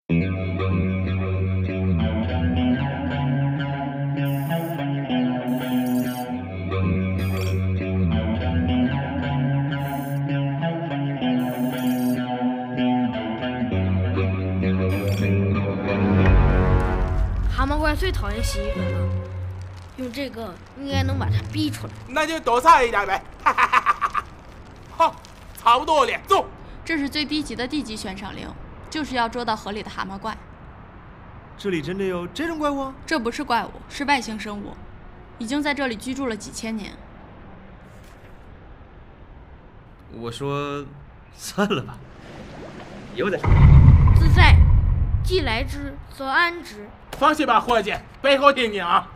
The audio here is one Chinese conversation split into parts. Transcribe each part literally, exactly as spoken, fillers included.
蛤蟆怪最讨厌洗衣粉了，用这个应该能把它逼出来。 那就多擦一点呗。哈哈哈哈哈！好，差不多了，走。 这是最低级的地级悬赏令，就是要捉到河里的蛤蟆怪。 这里真的有这种怪物？ 这不是怪物，是外星生物，已经在这里居住了几千年。 我说，算了吧，以后再说。 自在，既来之则安之。 放心吧，伙计，背后听听啊。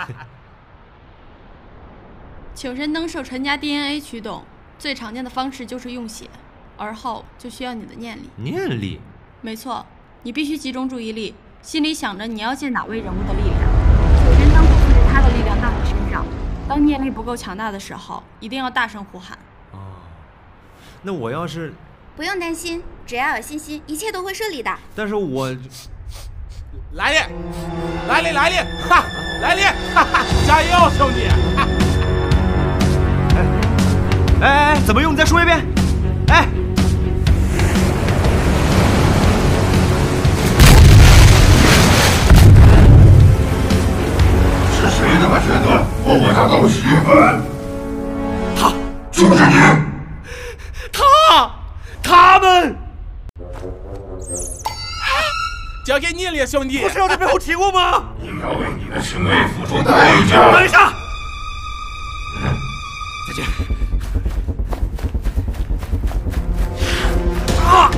请神能受陈家 D N A 驱动，最常见的方式就是用血，而后就需要你的念力。 念力？ 没错，你必须集中注意力，心里想着你要借哪位人物的力量。请神当主附着他的力量到你身上，当念力不够强大的时候，一定要大声呼喊。 哦，那我要是…… 不用担心，只要有信心，一切都会顺利的。 但是我…… 来了，来了，来了，哈，来了，哈哈，加油，兄弟！ 哎哎哎，怎么用？你再说一遍。哎， 是谁那么觉得我把他当洗衣粉？ 他就是你。 他，他们。 交给你了，兄弟。 不是要在背后提过吗？ 你要为你的行为付出代价。 等一下，再见。啊！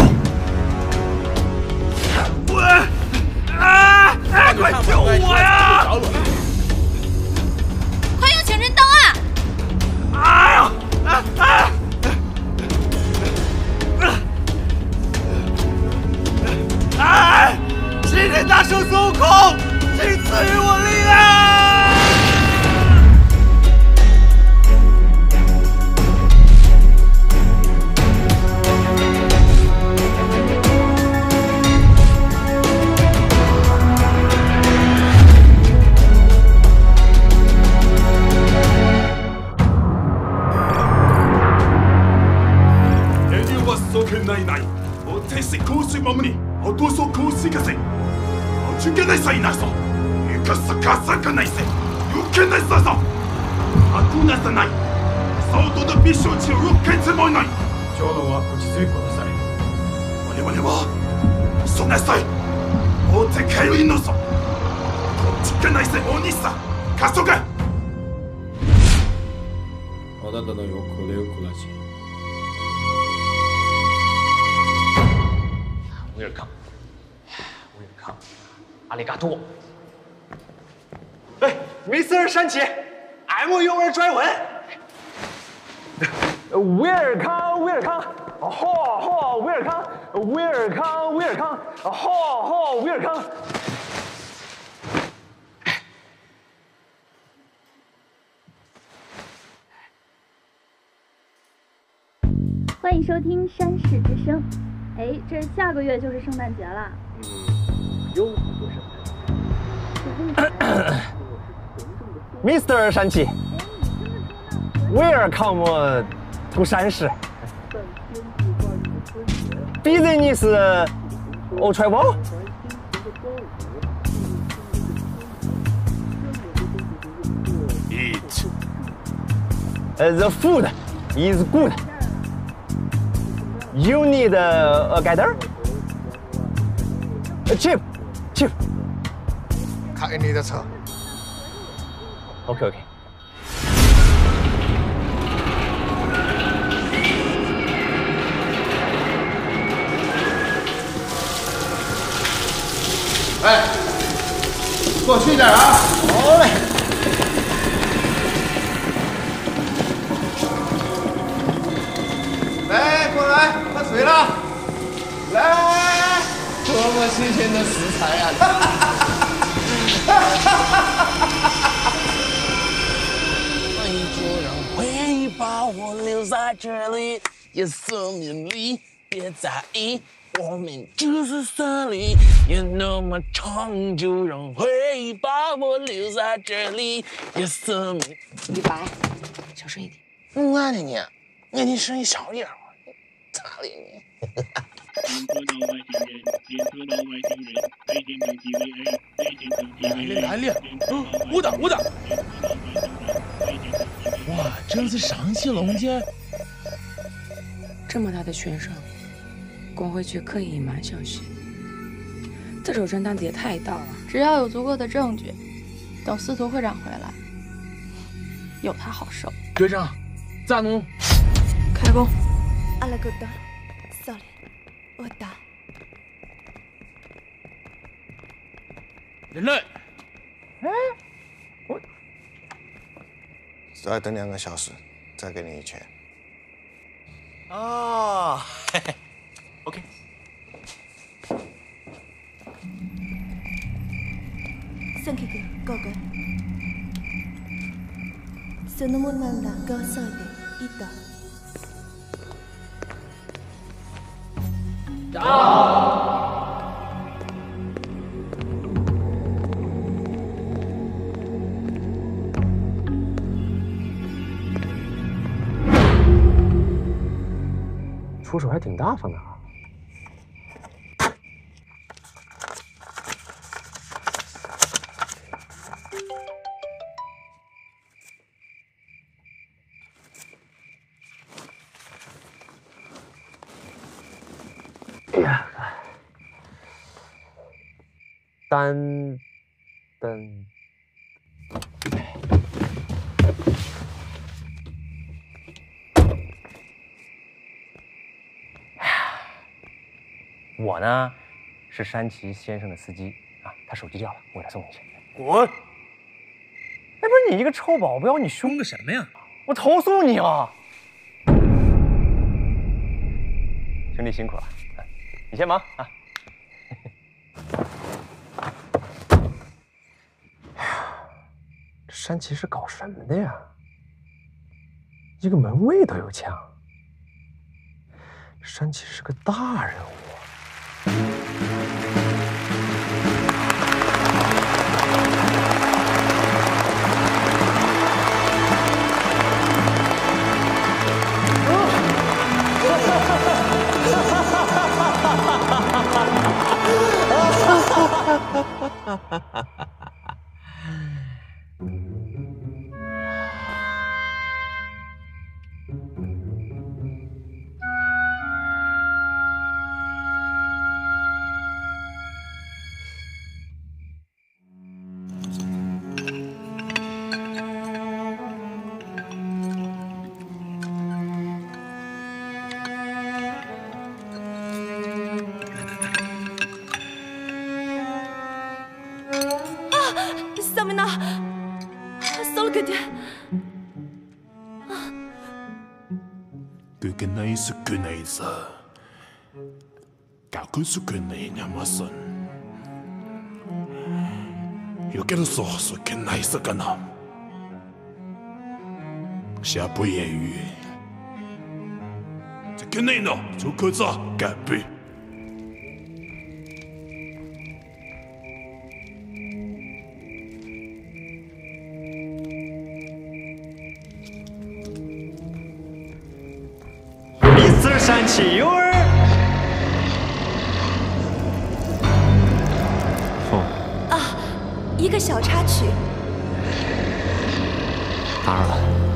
我，啊！哎，快救我呀！ 快用请神灯啊！ 哎呀！哎哎！哎！齐天大圣孙悟空，请赐予我力量！ ないないお手し香水守りおとそ香水がせおちゅけないさいなそゆかさかさかないせゆけないささあくなさない相当的必勝地を受けつもない長老は落ち着いてください我々はそなさいお手かゆいのそおちゅけないせおにさ加速あなたの横でよくらしい威尔康，威尔康，阿里嘎多。 哎 ，Mister 山崎 ，M 用二拽文。 威尔康，威尔康，嚯嚯，威尔康，威尔康，威尔康，嚯嚯，威尔康。 欢迎收听《山市之声》。哎，这下个月就是圣诞节了。 嗯，有好多圣诞节。Mister 山崎 ，Welcome to 山市。Business or travel? Eat. Uh, the food is good. You need a guide? Cheap, cheap. 开你的车。 OK OK。 哎，过去点啊！好嘞。来，过来，喝水了。来， 多么新鲜的食材啊！你就让回忆把我留在这里，夜色迷离，别在意。 我们就是森林，也那么长，就让回忆把我留在这里。夜色美。 李白，小声一点。 我的你，你你声音小点儿，咋了你？ 来了来了，嗯，我的我的。哇，真是上起龙姐。 这么大的悬赏，工会却刻意隐瞒消息，这手真担子也太大了。 只要有足够的证据，等司徒会长回来，有他好受。 队长，咋弄？ 开工。 阿拉个达，扫嘞，我打。 人类。 哎，我再等两个小时，再给你一拳。 哦，嘿嘿 ，OK。 三 K 哥，哥哥。Senamun manda go sode ita。 出手还挺大方的啊！哎呀，单单。 我呢，是山崎先生的司机啊，他手机掉了，我给他送回去。 滚！哎，不是你一个臭保镖，你凶个什么呀？我投诉你啊！ 兄弟辛苦了，啊、你先忙啊。 这山崎是搞什么的呀？一个门卫都有枪，山崎是个大人物。 Kekenai sekenai sa, kaku sekenai nyamasan. Yokeru so sekenai sakana. 下不言语。sekenai no zukaza gabi。 山崎优儿， 哦， 啊，一个小插曲。 打扰了。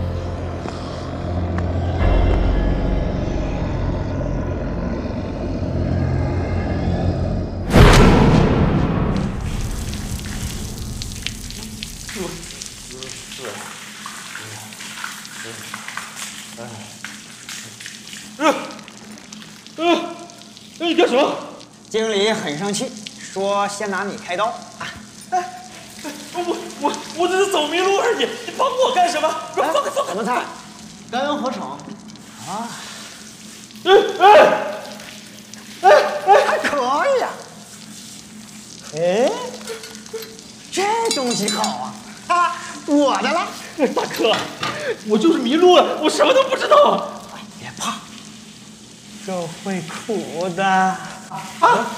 你干什么？ 经理很生气，说先拿你开刀。啊、 哎，我我我只是走迷路而已，你帮我干什么？放开放开！ 什么菜？干恩合成。啊。 哎哎哎哎， 还可以呀、啊。哎，这东西好啊！啊，我的了。 大哥，我就是迷路了，我什么都不知道。 别怕。这会苦的。 啊！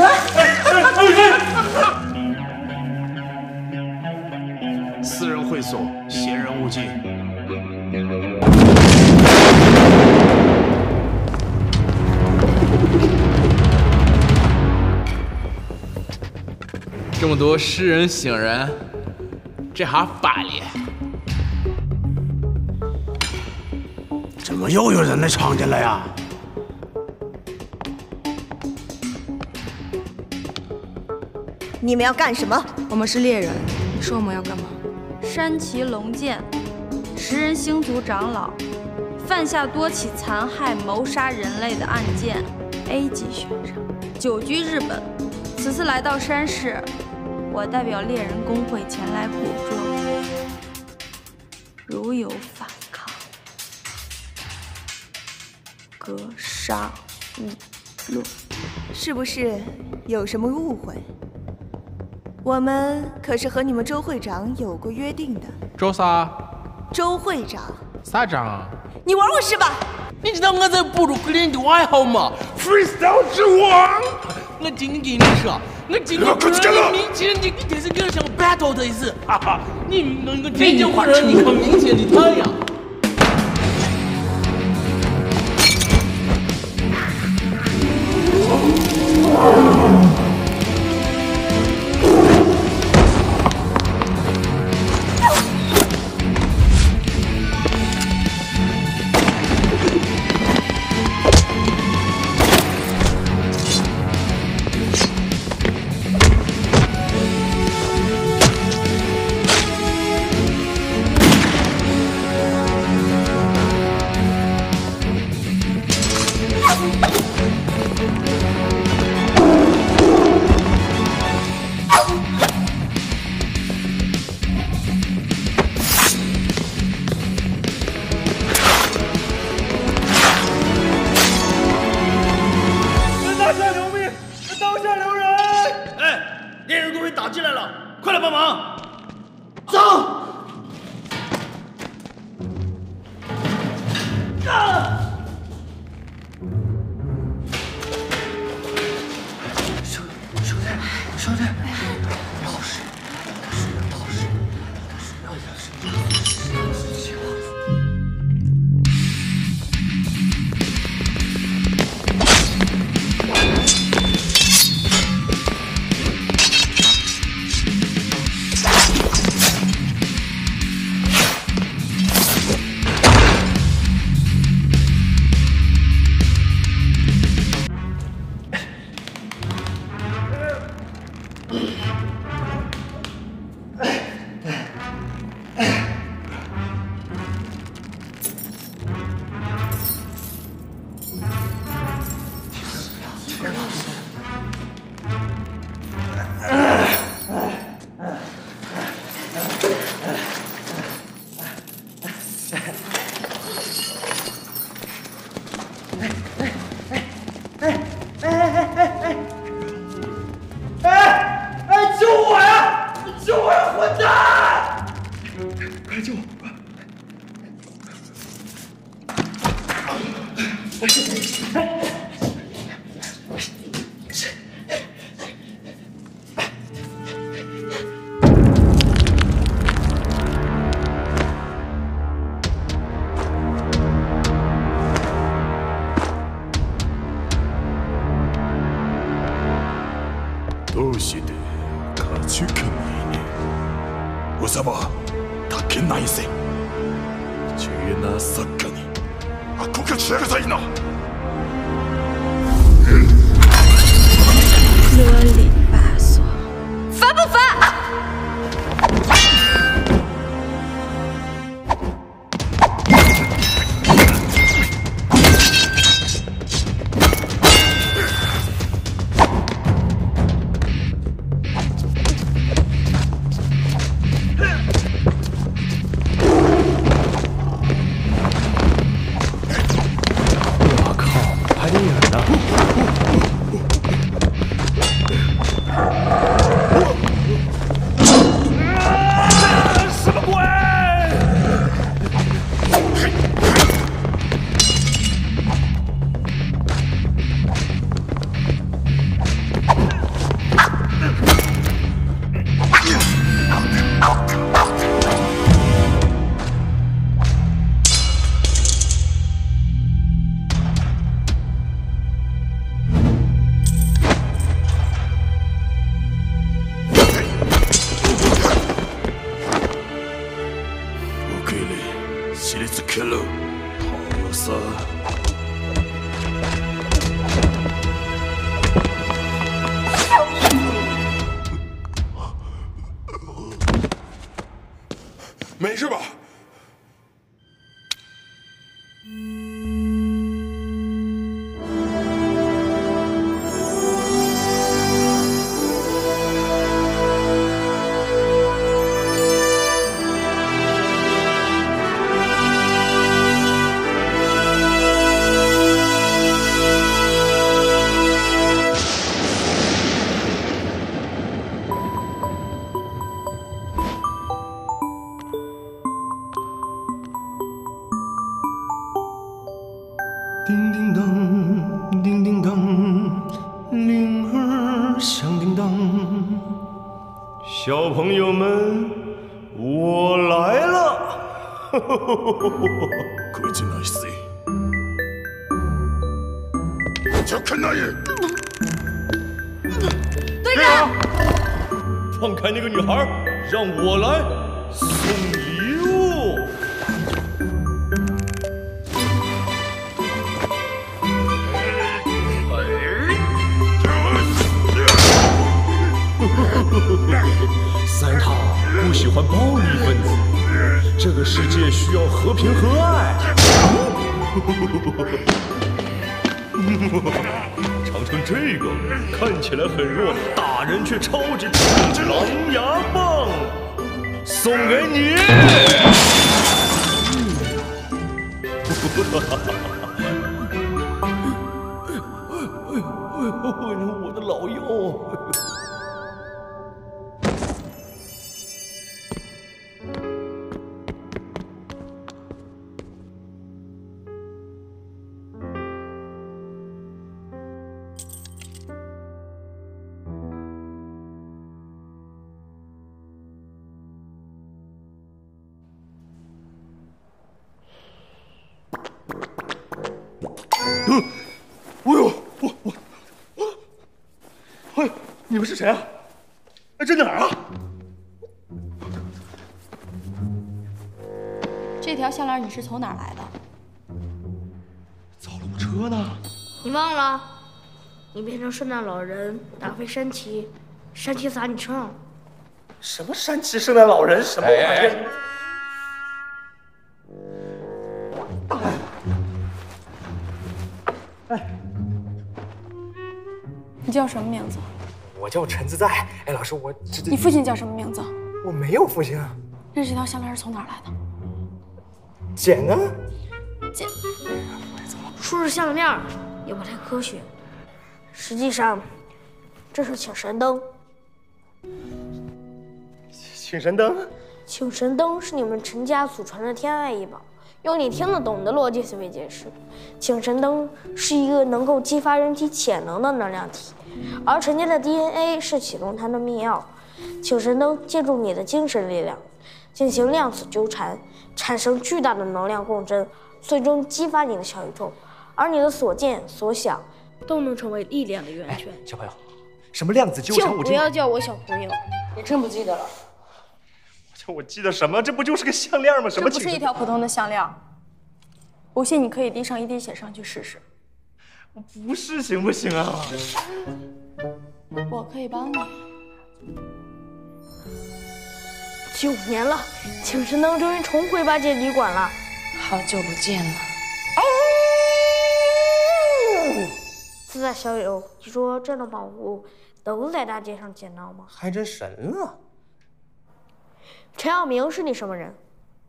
私人会所，闲人勿进。 这么多诗人醒人，这还法力？ 怎么又有人来闯进来呀？ 你们要干什么？ 我们是猎人，你说我们要干嘛？山崎龙剑，食人星族长老，犯下多起残害、谋杀人类的案件 ，A 级悬赏，久居日本。此次来到山市，我代表猎人工会前来捕捉。如有反抗，格杀勿论。 是不是有什么误会？我们可是和你们周会长有过约定的。 周啥？ 周会长。 啥长啊？ 你玩我是吧？ 你知道我在布鲁克林的爱好吗 ？Freestyle 之王！ 我今天跟你说，我今天不让你明显的电视剧上 battle 的意思，哈哈！你能够天天换成你看明显的太阳。 どうして勝ちかねおさば竹内線绝那サッカーに憧れる在な啰里吧嗦，烦不烦？ 没事吧？ 叮叮当，叮叮当，铃儿响叮当。小朋友们，我来了！ 快进来 C。就看那人。 队长，放开那个女孩，让我来送礼物。 三塔不喜欢暴力分子，这个世界需要和平和爱。尝尝这个，看起来很弱，打人却超级痛，狼牙棒，送给你。我的老腰。 哎呦，我我我，哎，你们是谁啊？哎，这哪儿啊？ 这条项链你是从哪儿来的？ 造龙车呢？ 你忘了？你变成圣诞老人，打飞山崎，山崎砸你车上。 什么山崎圣诞老人？什么玩意儿？ 你叫什么名字？ 我叫陈自在。哎，老师，我这你父亲叫什么名字？ 我没有父亲啊。 那这条项链是从哪儿来的？ 捡的。 捡。 说是项链，也不太科学。实际上，这是请神灯。 请神灯？ 请神灯是你们陈家祖传的天外异宝。 用你听得懂的逻辑思维解释，请神灯是一个能够激发人体潜能的能量体，而陈家的 D N A 是启动它的密钥。请神灯借助你的精神力量，进行量子纠缠，产生巨大的能量共振，最终激发你的小宇宙，而你的所见所想都能成为力量的源泉。 哎、小朋友，什么量子纠缠？ 就不要叫我小朋友， 你真不记得了。 我记得什么？这不就是个项链吗？什么？ 这不是一条普通的项链。不信你可以滴上一滴血上去试试。 我不试行不行啊？ 我可以帮你。 九年了，请神灯终于重回八戒旅馆了。 好久不见了。 自在小友，你说这种宝物能在大街上捡到吗？ 还真神了。 陈耀明是你什么人？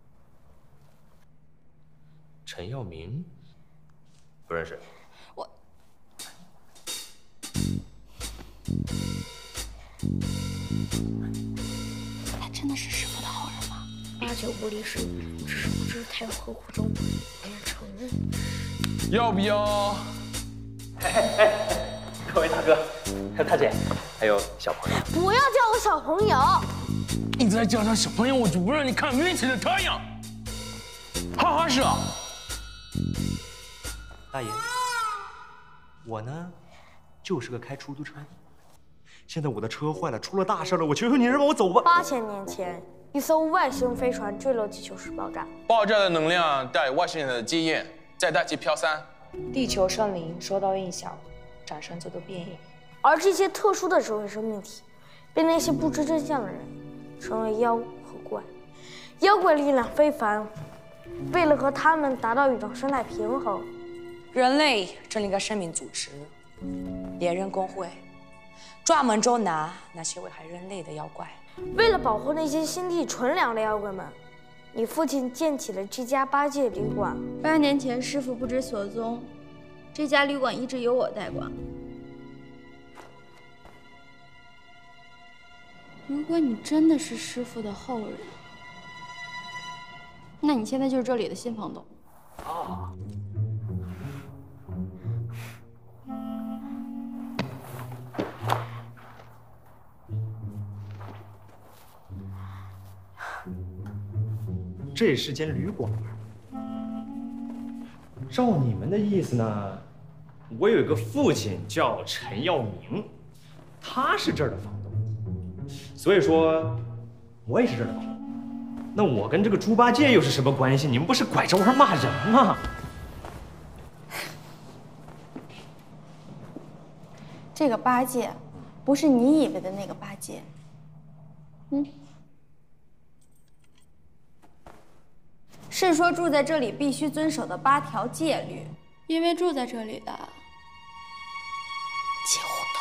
陈耀明，不认识。 我，他真的是师傅的好人吗？ 八九不离十，只是不知太和苦衷，不愿承认。 要不要？ 哎哎，各位大哥、大姐，还有小朋友， 不要叫我小朋友。 你再叫他小朋友，我就不让你看运气的太阳。哈哈是啊， 大爷，我呢，就是个开出租车的。现在我的车坏了，出了大事了，我求求你让我走吧。 八千年前，一艘外星飞船坠落地球时爆炸， 爆炸的能量带外星人的基因，在大气飘散， 地球生灵受到影响，产生这个变异。 而这些特殊的智慧生命体，被那些不知真相的人。 成为妖和怪， 妖怪力量非凡，为了和他们达到一种生态平衡， 人类成立个生命组织——猎人公会，专门捉拿那些危害人类的妖怪。 为了保护那些心地纯良的妖怪们，你父亲建起了这家八戒旅馆。 八年前师傅不知所踪，这家旅馆一直由我代管。如果你真的是师傅的后人，那你现在就是这里的新房东。 啊。这是间旅馆。照你们的意思呢，我有一个父亲叫陈耀明，他是这儿的房东，所以说，我也是这儿的房东。那我跟这个猪八戒又是什么关系？你们不是拐着弯骂人吗？ 这个八戒，不是你以为的那个八戒。嗯。是说住在这里必须遵守的八条戒律，因为住在这里的几乎都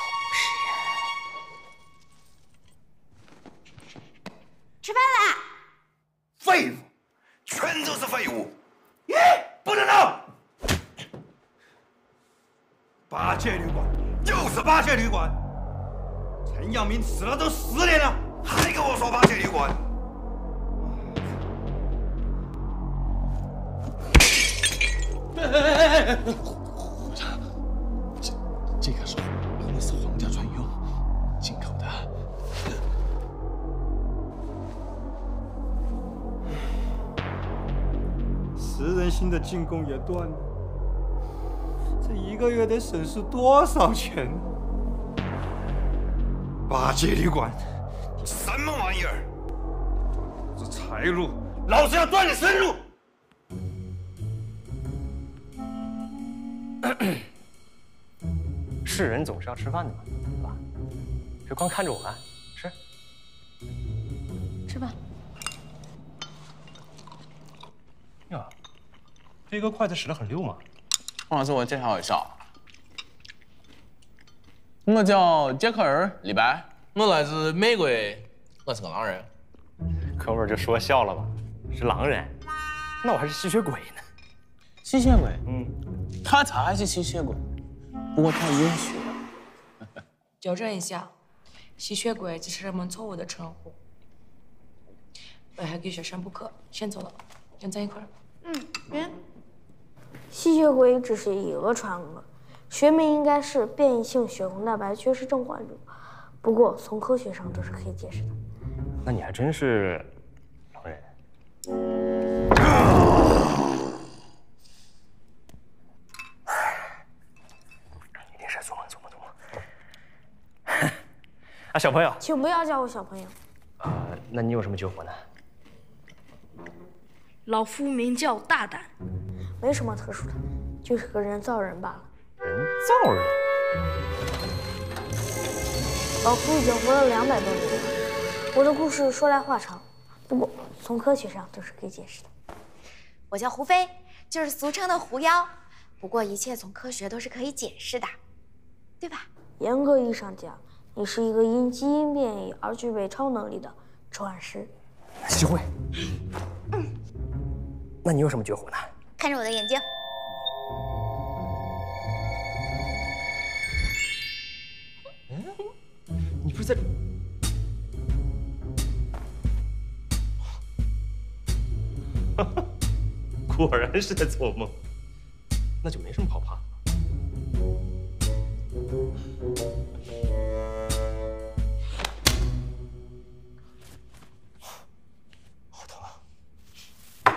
不是人。 吃饭啦！ 废物，全都是废物！耶，不能闹！八戒旅馆就是八戒旅馆，陈耀明死了都十年了，还跟我说八戒旅馆。 哎哎哎哎！这这个手用的是皇家专用，进口的。 食人星的进攻也断了，这一个月得损失多少钱？八戒旅馆， 你什么玩意儿？这财路，老子要断你生路！ 是人总是要吃饭的嘛，对吧？别光看着我们，吃。 吃饭。 呀，这个筷子使得很溜嘛。 王老师，我介绍一下，我叫杰克尔·李白，我来自美国，我是个狼人。 哥们儿就说笑了吧，是狼人，那我还是吸血鬼呢。 吸血鬼？ 嗯， 他才是吸血鬼，不过他也许。 纠正一下，吸血鬼只是人们错误的称呼。危害给学生补课，先走了，跟咱一块儿。 嗯，别。 吸血鬼只是以讹传讹，学名应该是变异性血红蛋白缺失症患者，不过从科学上这是可以解释的。 那你还真是狼人。一定是做梦做梦做梦。啊，小朋友， 请不要叫我小朋友。 啊、呃，那你有什么救活呢？ 老夫名叫大胆，没什么特殊的，就是个人造人罢了。 人造人？ 老夫已经活了两百多年了。我的故事说来话长，不过从科学上都是可以解释的。 我叫胡飞，就是俗称的狐妖。不过一切从科学都是可以解释的，对吧？ 严格意义上讲，你是一个因基因变异而具备超能力的召唤师。 机会。嗯。那你有什么绝活呢？ 看着我的眼睛。 嗯，你不是在……果然是在做梦，那就没什么好怕的。好疼啊！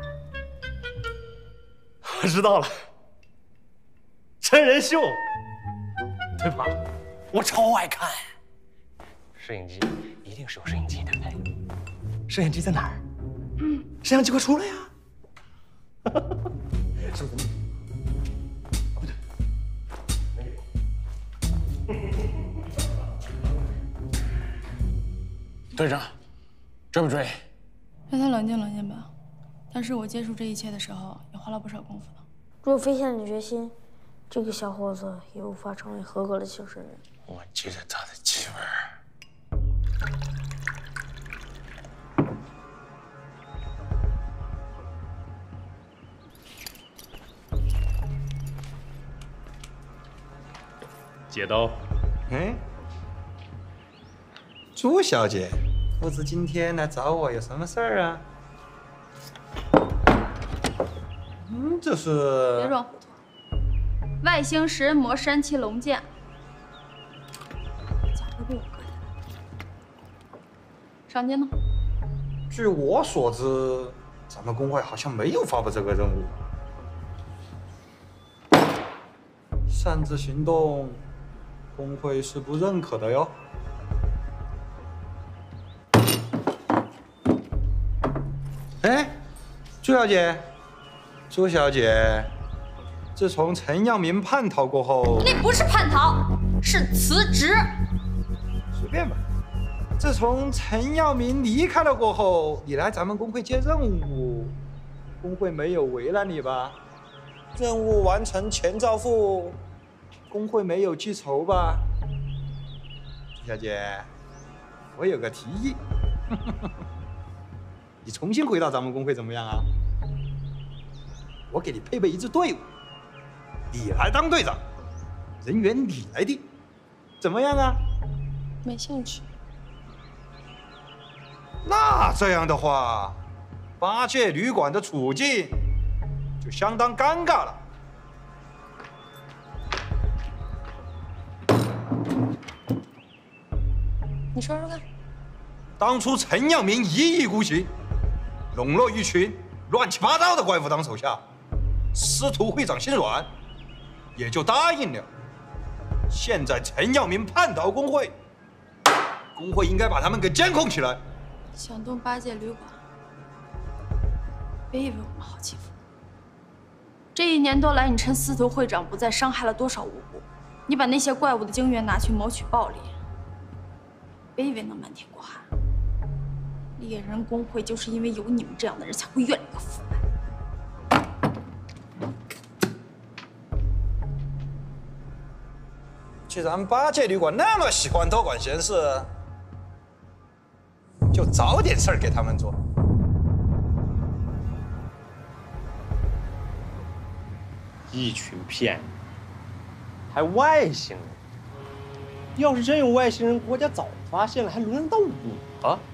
我知道了，真人秀，对吧？我超爱看。摄影机一定是有摄影机，对不对？摄影机在哪儿？嗯，摄像机快出来呀！是不是？啊，不对，没有。 队长，追不追？ 让他冷静冷静吧。当时我接触这一切的时候，也花了不少功夫呢。 若非下定决心，这个小伙子也无法成为合格的庆生人。 我记得他的气味儿。 借刀。 哎，朱小姐，夫子今天来找我有什么事儿啊？嗯，这是。 别装糊涂。外星食人魔山崎龙剑。假的被我割下来。赏金呢？ 据我所知，咱们工会好像没有发布这个任务。擅自行动，工会是不认可的哟。哎，朱小姐，朱小姐，自从陈耀明叛逃过后， 那不是叛逃，是辞职。 随便吧。自从陈耀明离开了过后，你来咱们工会接任务，工会没有为难你吧？任务完成钱照付，工会没有记仇吧？朱小姐，我有个提议，你重新回到咱们工会怎么样啊？我给你配备一支队伍，你来当队长，人员你来定，怎么样啊？ 没兴趣。 那这样的话，八戒旅馆的处境就相当尴尬了。 你说说看。 当初陈耀明一意孤行，笼络一群乱七八糟的怪物当手下，司徒会长心软，也就答应了。现在陈耀明叛逃工会，工会应该把他们给监控起来。 想动八戒旅馆，别以为我们好欺负。这一年多来，你趁司徒会长不在，伤害了多少无辜？你把那些怪物的精元拿去谋取暴利，别以为能瞒天过海。猎人工会就是因为有你们这样的人，才会越来越腐败。 既然八戒旅馆那么喜欢多管闲事，就找点事儿给他们做。 一群骗子，还外星人！要是真有外星人，国家早发现了，还轮得到我啊？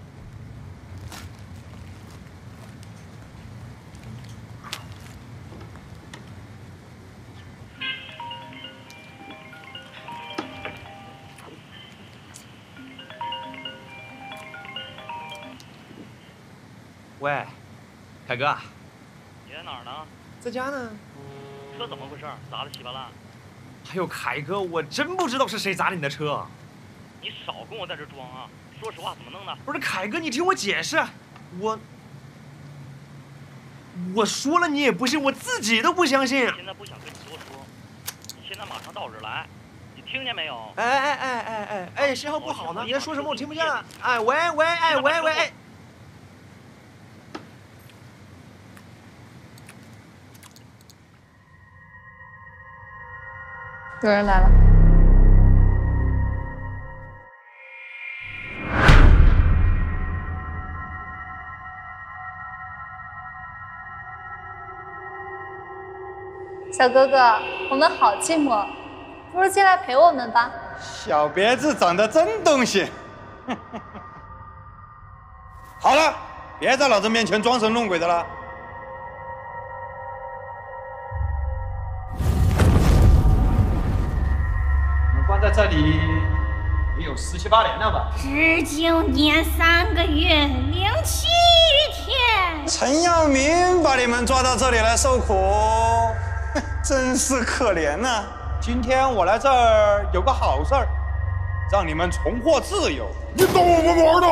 喂，凯哥， 你在哪儿呢？ 在家呢。 车怎么回事？砸得稀巴烂。 哎呦，凯哥，我真不知道是谁砸的你的车。 你少跟我在这装啊！说实话，怎么弄的？ 不是凯哥，你听我解释，我我说了你也不信，我自己都不相信。 现在不想跟你多说，你现在马上到这儿来，你听见没有？ 哎哎哎哎哎哎，信号不好呢，你在说什么？我听不见了。哎喂喂哎喂喂哎。 有人来了。 小哥哥，我们好寂寞，不如进来陪我们吧。 小别致长得真东西。好了，别在老子面前装神弄鬼的了。关在这里也有十七八年了吧？ 十九年三个月零七天。 陈耀明把你们抓到这里来受苦，真是可怜呐、啊！今天我来这儿有个好事儿，让你们重获自由。 你当我们玩的？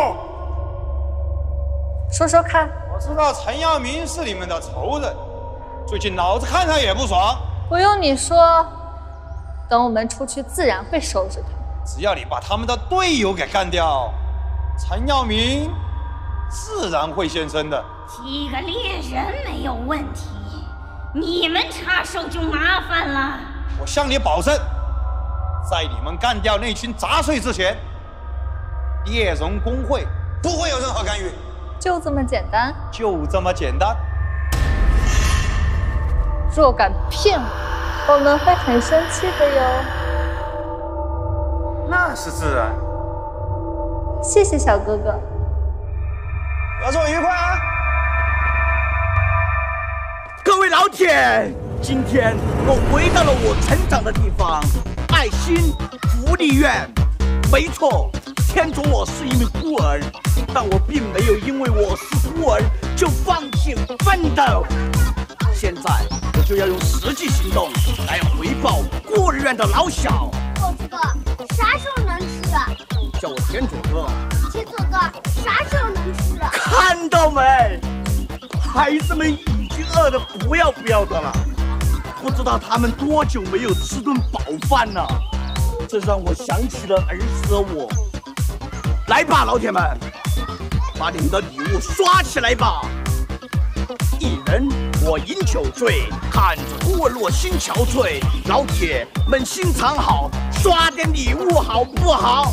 说说看。 我知道陈耀明是你们的仇人，最近老子看他也不爽。 不用你说。等我们出去，自然会收拾他。 只要你把他们的队友给干掉，陈耀明自然会现身的。 几个猎人没有问题，你们插手就麻烦了。 我向你保证，在你们干掉那群杂碎之前，猎人工会不会有任何干预。 就这么简单？ 就这么简单。 若敢骗我，我们会很生气的哟。 那是自然。 谢谢小哥哥。 合作愉快啊！ 各位老铁，今天我回到了我成长的地方——爱心福利院。没错，天主我是一名孤儿，但我并没有因为我是孤儿就放弃奋斗。现在我就要用实际行动来回报孤儿院的老小。 狗子哥，啥时候能吃啊？ 叫我天主哥。 天主哥，啥时候能吃啊？ 看到没？孩子们已经饿得不要不要的了，不知道他们多久没有吃顿饱饭了。这让我想起了儿时的我。来吧，老铁们，把你们的礼物刷起来吧！一人我饮酒醉，看着孤儿落心憔悴。老铁们心肠好，刷点礼物好不好？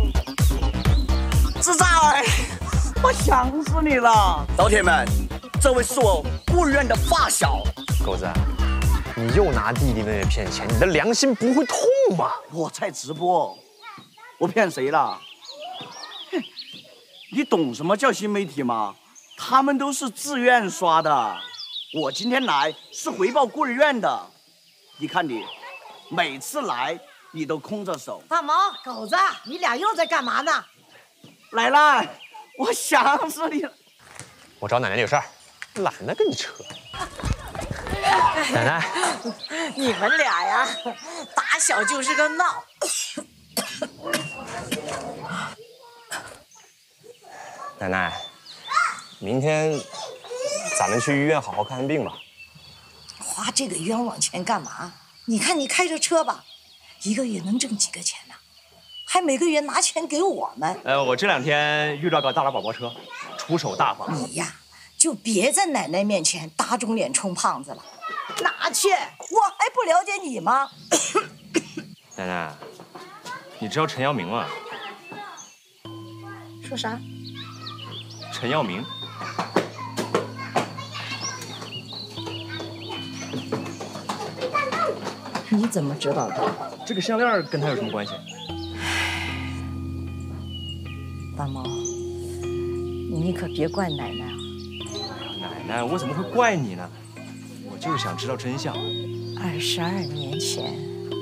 自在，我想死你了！老铁们，这位是我孤儿院的发小。 狗子，你又拿弟弟妹妹骗钱，你的良心不会痛吗？ 我在直播，我骗谁了？你懂什么叫新媒体吗？他们都是自愿刷的。我今天来是回报孤儿院的。你看你，每次来你都空着手。 大毛、狗子，你俩又在干嘛呢？ 奶奶，我想死你了。 我找奶奶有事儿，懒得跟你扯。奶奶， 你们俩呀，打小就是个闹。 奶奶，明天咱们去医院好好看看病吧。 花这个冤枉钱干嘛？你看你开着车吧，一个月能挣几个钱呢？还每个月拿钱给我们。 呃，我这两天遇到个大老宝宝车，出手大方。 你呀，就别在奶奶面前打肿脸充胖子了。拿去，我还不了解你吗？ 奶奶，你知道陈耀明吗？ 说啥？ 陈耀明。 你怎么知道的？ 这个项链跟他有什么关系？ 大毛，你可别怪奶奶啊！ 奶奶，我怎么会怪你呢？我就是想知道真相。 二十二年前，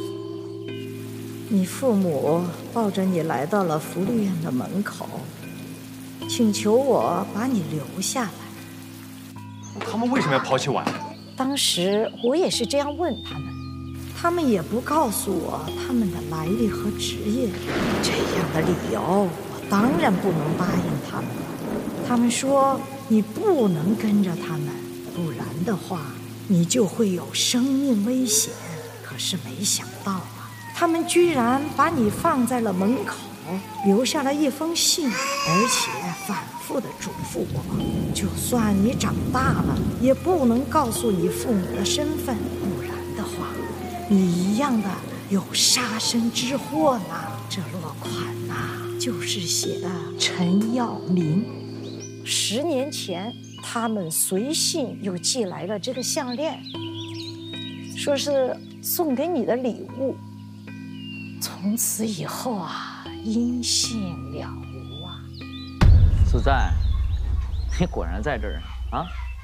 你父母抱着你来到了福利院的门口，请求我把你留下来。 他们为什么要抛弃我呀？ 当时我也是这样问他们，他们也不告诉我他们的来历和职业。这样的理由，我当然不能答应他们了。他们说你不能跟着他们，不然的话你就会有生命危险。可是没想到啊，他们居然把你放在了门口，留下了一封信，而且反复的嘱咐我，就算你长大了，也不能告诉你父母的身份，不然的话，你一样的有杀身之祸呢。这落款呐、啊，就是写的陈耀明。十年前，他们随信又寄来了这个项链，说是送给你的礼物。从此以后啊，音信了无啊。 自在，你果然在这儿啊！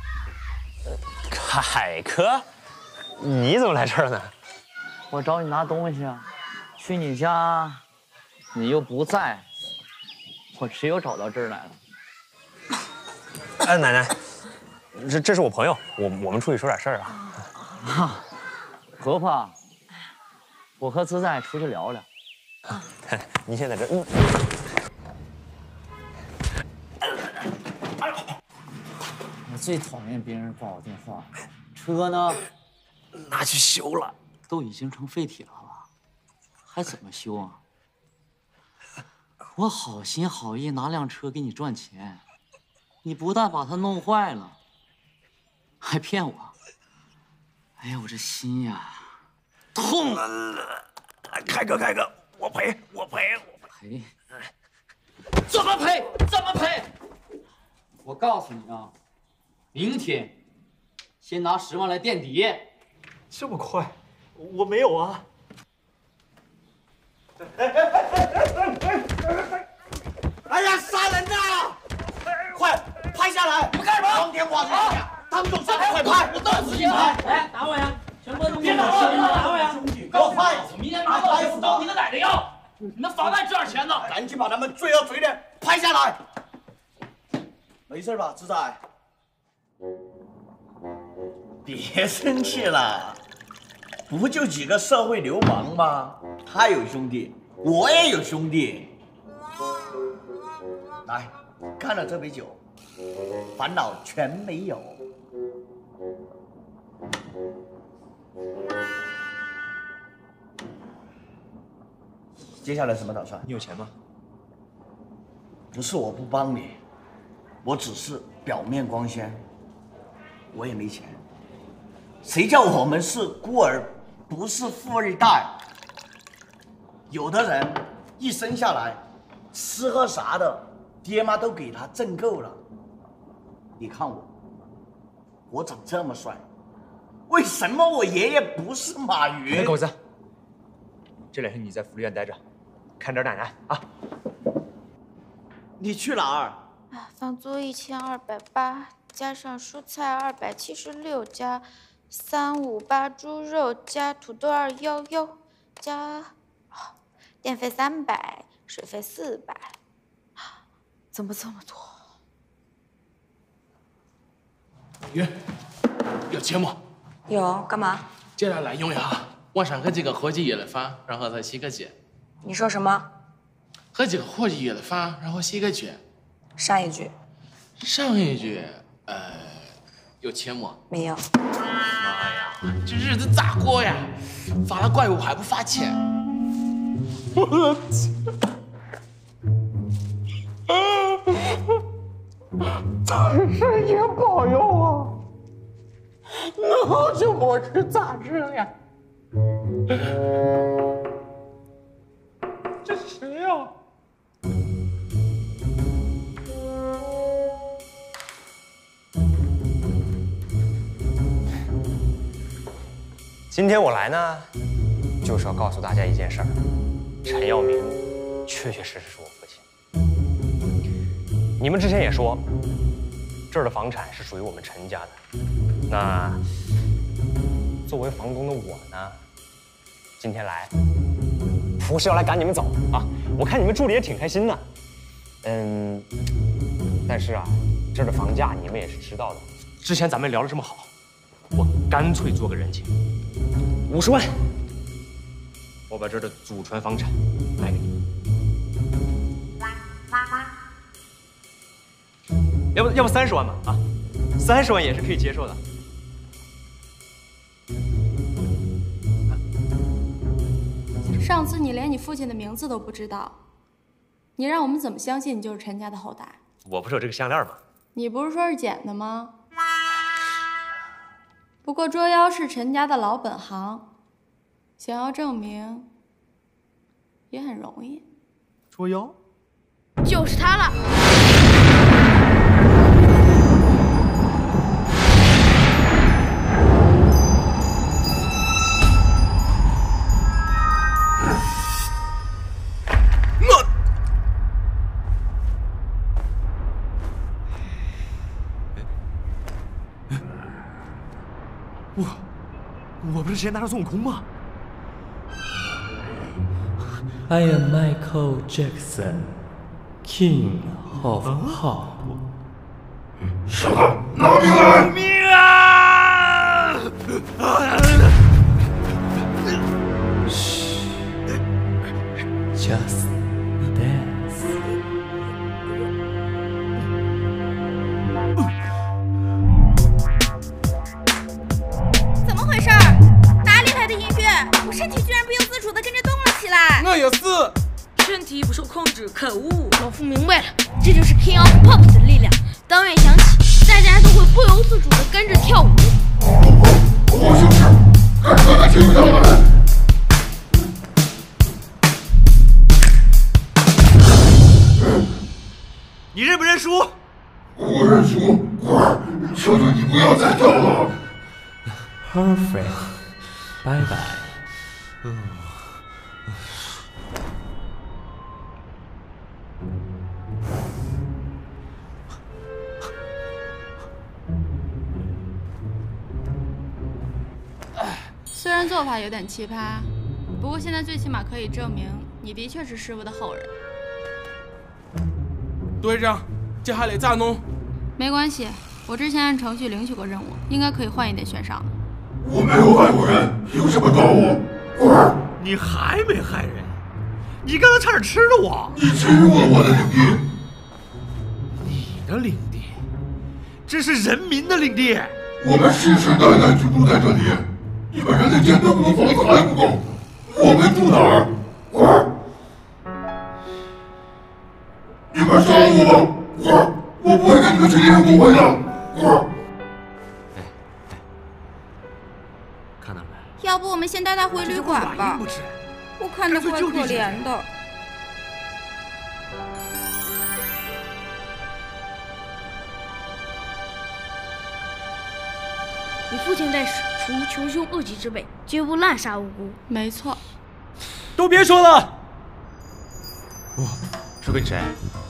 凯哥，你怎么来这儿呢？ 我找你拿东西啊，去你家，你又不在，我只有找到这儿来了。 哎，奶奶，这这是我朋友，我我们出去说点事儿啊。 啊，婆婆，我和自在出去聊聊。 啊，您先在这，嗯。 我最讨厌别人挂我电话。车呢？ 拿去修了， 都已经成废铁了吧？还怎么修啊？我好心好意拿辆车给你赚钱， 你不但把它弄坏了，还骗我。哎呀，我这心呀，痛！ 开哥，开哥，我赔，我赔，我赔。怎么赔？怎么赔？我告诉你啊，明天先拿十万来垫底。 这么快？我没有啊。 哎呀，杀人呐！快拍下来！ 你们干什么？ 光天化日之下，他们动手，快拍！ 我当时先拍！ 哎，打我呀！全部别打我！别打我呀！ 兄弟，给我拍！ 明天拿到手刀，你的奶奶要！你那房贷值点钱呢！ 赶紧把他们罪恶嘴脸拍下来！没事吧，志仔？别生气了，不就几个社会流氓吗？他有兄弟，我也有兄弟。来，干了这杯酒，烦恼全没有。接下来什么打算？ 你有钱吗？ 不是我不帮你，我只是表面光鲜。我也没钱，谁叫我们是孤儿，不是富二代？有的人一生下来，吃喝啥的，爹妈都给他挣够了。你看我，我长这么帅，为什么我爷爷不是马云？ 哎，狗子，这两天你在福利院待着，看点奶奶啊。 你去哪儿？ 啊，房租一千二百八，加上蔬菜二百七十六，加三五八猪肉，加土豆二幺幺，加哦，电费三百，水费四百，怎么这么多？ 约，有钱吗？ 有，干嘛？ 接下来用一下，我上和几个伙计约了饭，然后再洗个脚。 你说什么？ 和几个伙计约了饭，然后洗个脚。 上一句。 上一句，呃，有钱吗？ 没有。 妈呀，这日子咋过呀？发了怪物还不发钱？我的天！ 神仙保佑啊！我就不知咋整呀。这是谁呀？ 今天我来呢，就是要告诉大家一件事儿：陈耀明确确实实是我父亲。你们之前也说，这儿的房产是属于我们陈家的。那作为房东的我呢，今天来不是要来赶你们走啊！我看你们住的也挺开心的。嗯，但是啊，这儿的房价你们也是知道的。之前咱们聊得这么好，我干脆做个人情。五十万，我把这儿的祖传房产卖给你。要不要不三十万吧？啊，三十万也是可以接受的。 上次你连你父亲的名字都不知道，你让我们怎么相信你就是陈家的后代？ 我不是有这个项链吗？ 你不是说是捡的吗？不过捉妖是陈家的老本行，想要证明也很容易。 捉妖？ 就是他了。 我我不是之前拿着孙悟空吗 ？I am Michael Jackson, King of Pop。 小子，拿命来！ 命啊！ 嘘 ，Just dance。 怎么回事？哪里来的音乐？我身体居然不由自主地跟着动了起来。 我也是， 身体不受控制，可恶！ 小夫明白了，这就是 King of Pop 的力量。当乐响起，大家都会不由自主地跟着跳舞。 我就是看哥哥停下来。 你认不认输？ 我认输，花儿，求求你不要再跳了。 Perfect， 拜拜。嗯。 虽然做法有点奇葩，不过现在最起码可以证明你的确是师傅的后人。 队长，接下来咋弄？ 没关系，我之前按程序领取过任务，应该可以换一点悬赏的。 我没有害过人，凭什么抓我？滚！ 你还没害人，你刚才差点吃了我。 你侵入了我的领地。 你的领地？这是人民的领地。 我们世世代代居住在这里，你们人类建那么多房子还不够，我们住哪儿？滚！你们杀我吧！滚！我不会跟你们去猎人工会的！滚！ 看到没？ 要不我们先带他回旅馆吧？我看着怪可怜的。 你父亲在此除穷凶恶极之辈，绝不滥杀无辜。 没错。 都别说了。我说给谁？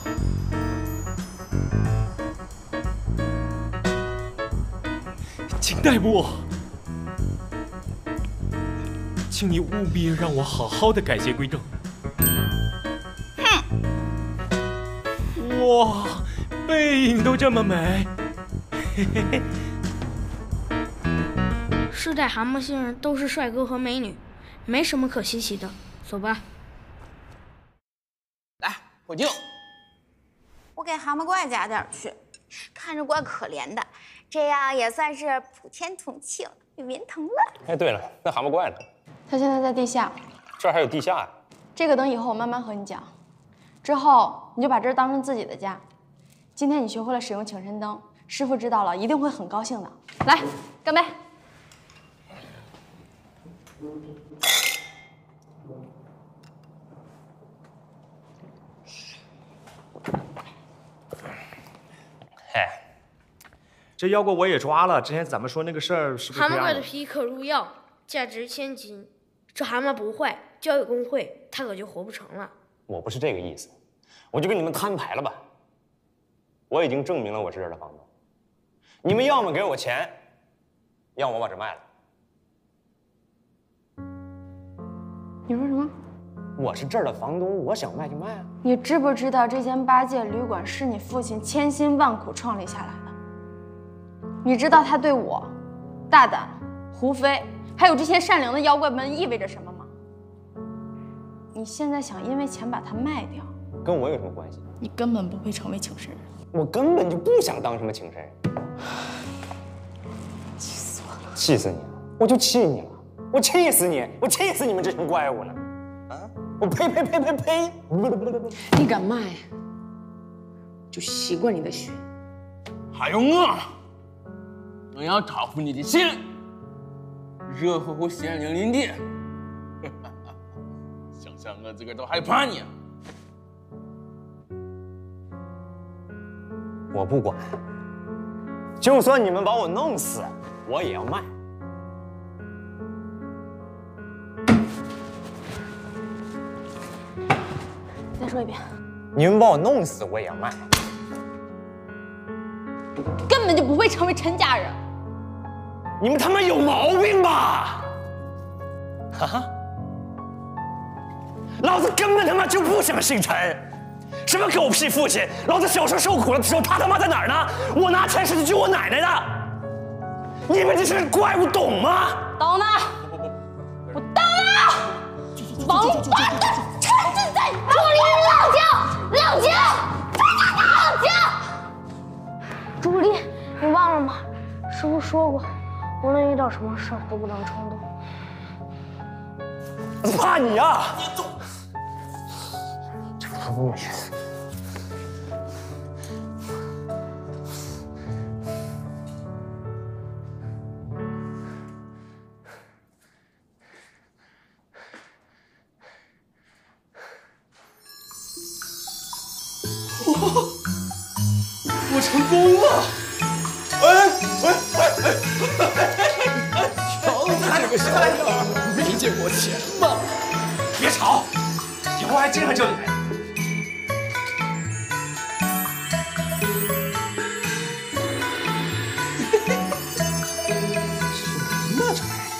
请逮捕我，请你务必让我好好的改邪归正。 哼！ 哇，背影都这么美，嘿嘿嘿。 世代蛤蟆星人都是帅哥和美女，没什么可稀奇的。走吧。 来，火镜。 我给蛤蟆怪加点去，看着怪可怜的，这样也算是普天同庆，与民同乐。 哎，对了，那蛤蟆怪呢？ 他现在在地下。 这儿还有地下呀？ 这个等以后我慢慢和你讲。之后你就把这儿当成自己的家。今天你学会了使用请神灯，师傅知道了一定会很高兴的。来，干杯！ 嘿，这妖怪我也抓了。之前咱们说那个事儿是不是？ 蛤蟆怪的皮可入药，价值千金。这蛤蟆不坏，交给工会，他可就活不成了。 我不是这个意思，我就跟你们摊牌了吧。我已经证明了我是这儿的房东，你们要么给我钱，要么我把这卖了。 你说什么？ 我是这儿的房东，我想卖就卖啊。 你知不知道这间八戒旅馆是你父亲千辛万苦创立下来的？你知道他对我、大胆、胡飞，还有这些善良的妖怪们意味着什么吗？你现在想因为钱把它卖掉， 跟我有什么关系？ 你根本不会成为请神人。 我根本就不想当什么请神人。 气死我了！ 气死你了！我就气你了！我气死你！我气死你们这群怪物呢！啊！我呸呸呸呸呸！ 你敢卖，就习惯你的血。 还有我，我要讨回你的心，热乎乎仙灵灵的。想想我自个都害怕你。 我不管，就算你们把我弄死，我也要卖。 再说一遍。 你们把我弄死，我也要卖。 根本就不会成为陈家人。 你们他妈有毛病吧？啊！老子根本他妈就不想姓陈。什么狗屁父亲！老子小时候受苦了的时候，他他妈在哪儿呢？我拿钱是去救我奶奶的。你们这些怪物懂吗？ 懂呢。我懂了。王八蛋，陈真在哪里？冷静，冷静，冷静。 朱莉，你忘了吗？师傅说过，无论遇到什么事儿都不能冲动。 怕你呀！这不没意思。 我成功了！哎哎哎哎！瞧他这个小样，没见过钱吗？ 别吵，以后还经常叫你来。 什么这？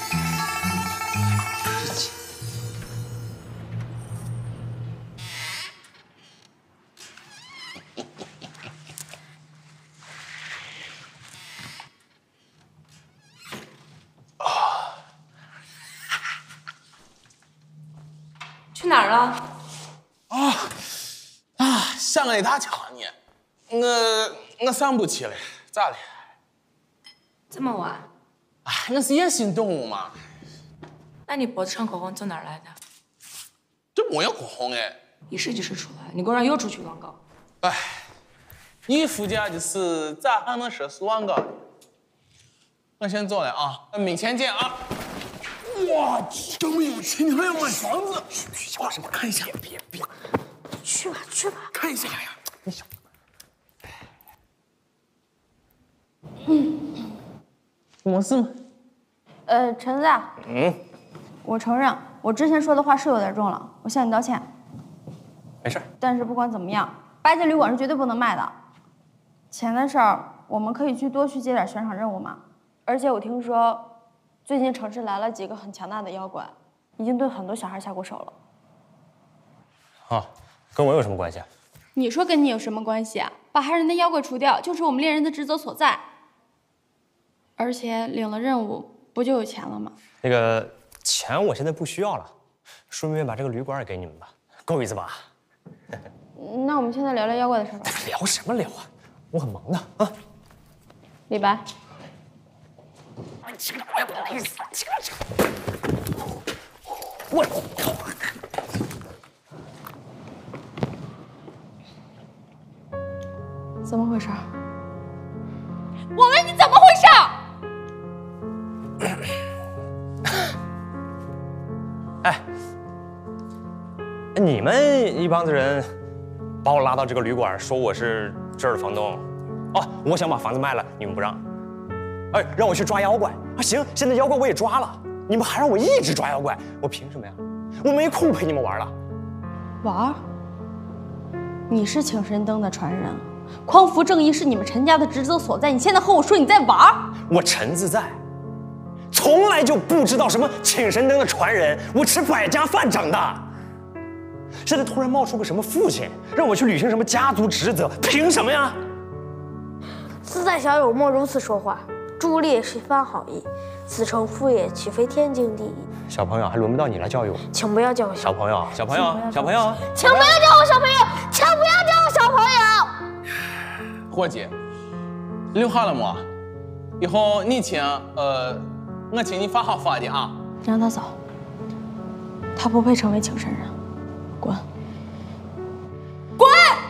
去哪儿了？ 啊啊！想了一大家呢，我我想不起来，咋了？ 这么晚？ 哎，我是野生动物嘛。 那你脖子上口红从哪儿来的？ 这没有口红哎。 一试就是出来，你果然又出去乱搞。 哎，你夫家的事咋还能说是乱搞的？我先走了啊，明天见啊。哇，这么有钱，你还要买房子？去，我什么看一下？别别， 去吧去吧， 看一下呀。你小， 嗯， 没事吗？ 呃，陈子啊， 嗯， 我承认我之前说的话是有点重了，我向你道歉。 没事。 但是不管怎么样，八戒旅馆是绝对不能卖的。钱的事儿，我们可以去多去接点悬赏任务嘛。而且我听说。最近城市来了几个很强大的妖怪，已经对很多小孩下过手了。 啊，跟我有什么关系啊？ 你说跟你有什么关系啊？把害人的妖怪除掉，就是我们猎人的职责所在。而且领了任务，不就有钱了吗？ 那个钱我现在不需要了，顺便把这个旅馆也给你们吧，够意思吧？ 那我们现在聊聊妖怪的事吧。 聊什么聊啊？我很忙的啊。 李白。 我也不好意思，我怎么回事？ 我问你怎么回事？ 哎，你们一帮子人把我拉到这个旅馆，说我是这儿的房东。哦，我想把房子卖了，你们不让。哎，让我去抓妖怪啊！行，现在妖怪我也抓了，你们还让我一直抓妖怪，我凭什么呀？我没空陪你们玩了。 玩？你是请神灯的传人，匡扶正义是你们陈家的职责所在。你现在和我说你在玩？ 我陈自在，从来就不知道什么请神灯的传人，我吃百家饭长大。现在突然冒出个什么父亲，让我去履行什么家族职责，凭什么呀？ 自在小友莫如此说话。助力是一番好意，此诚父也，岂非天经地义？ 小朋友，还轮不到你来教育我。 请不要叫我小朋友，小朋友，小朋友， 请不要叫我小朋友，请不要叫我小朋友。 伙计，留好了吗？以后你请，呃，我请你发好发的啊。 让他走，他不配成为请神人，滚！ 滚！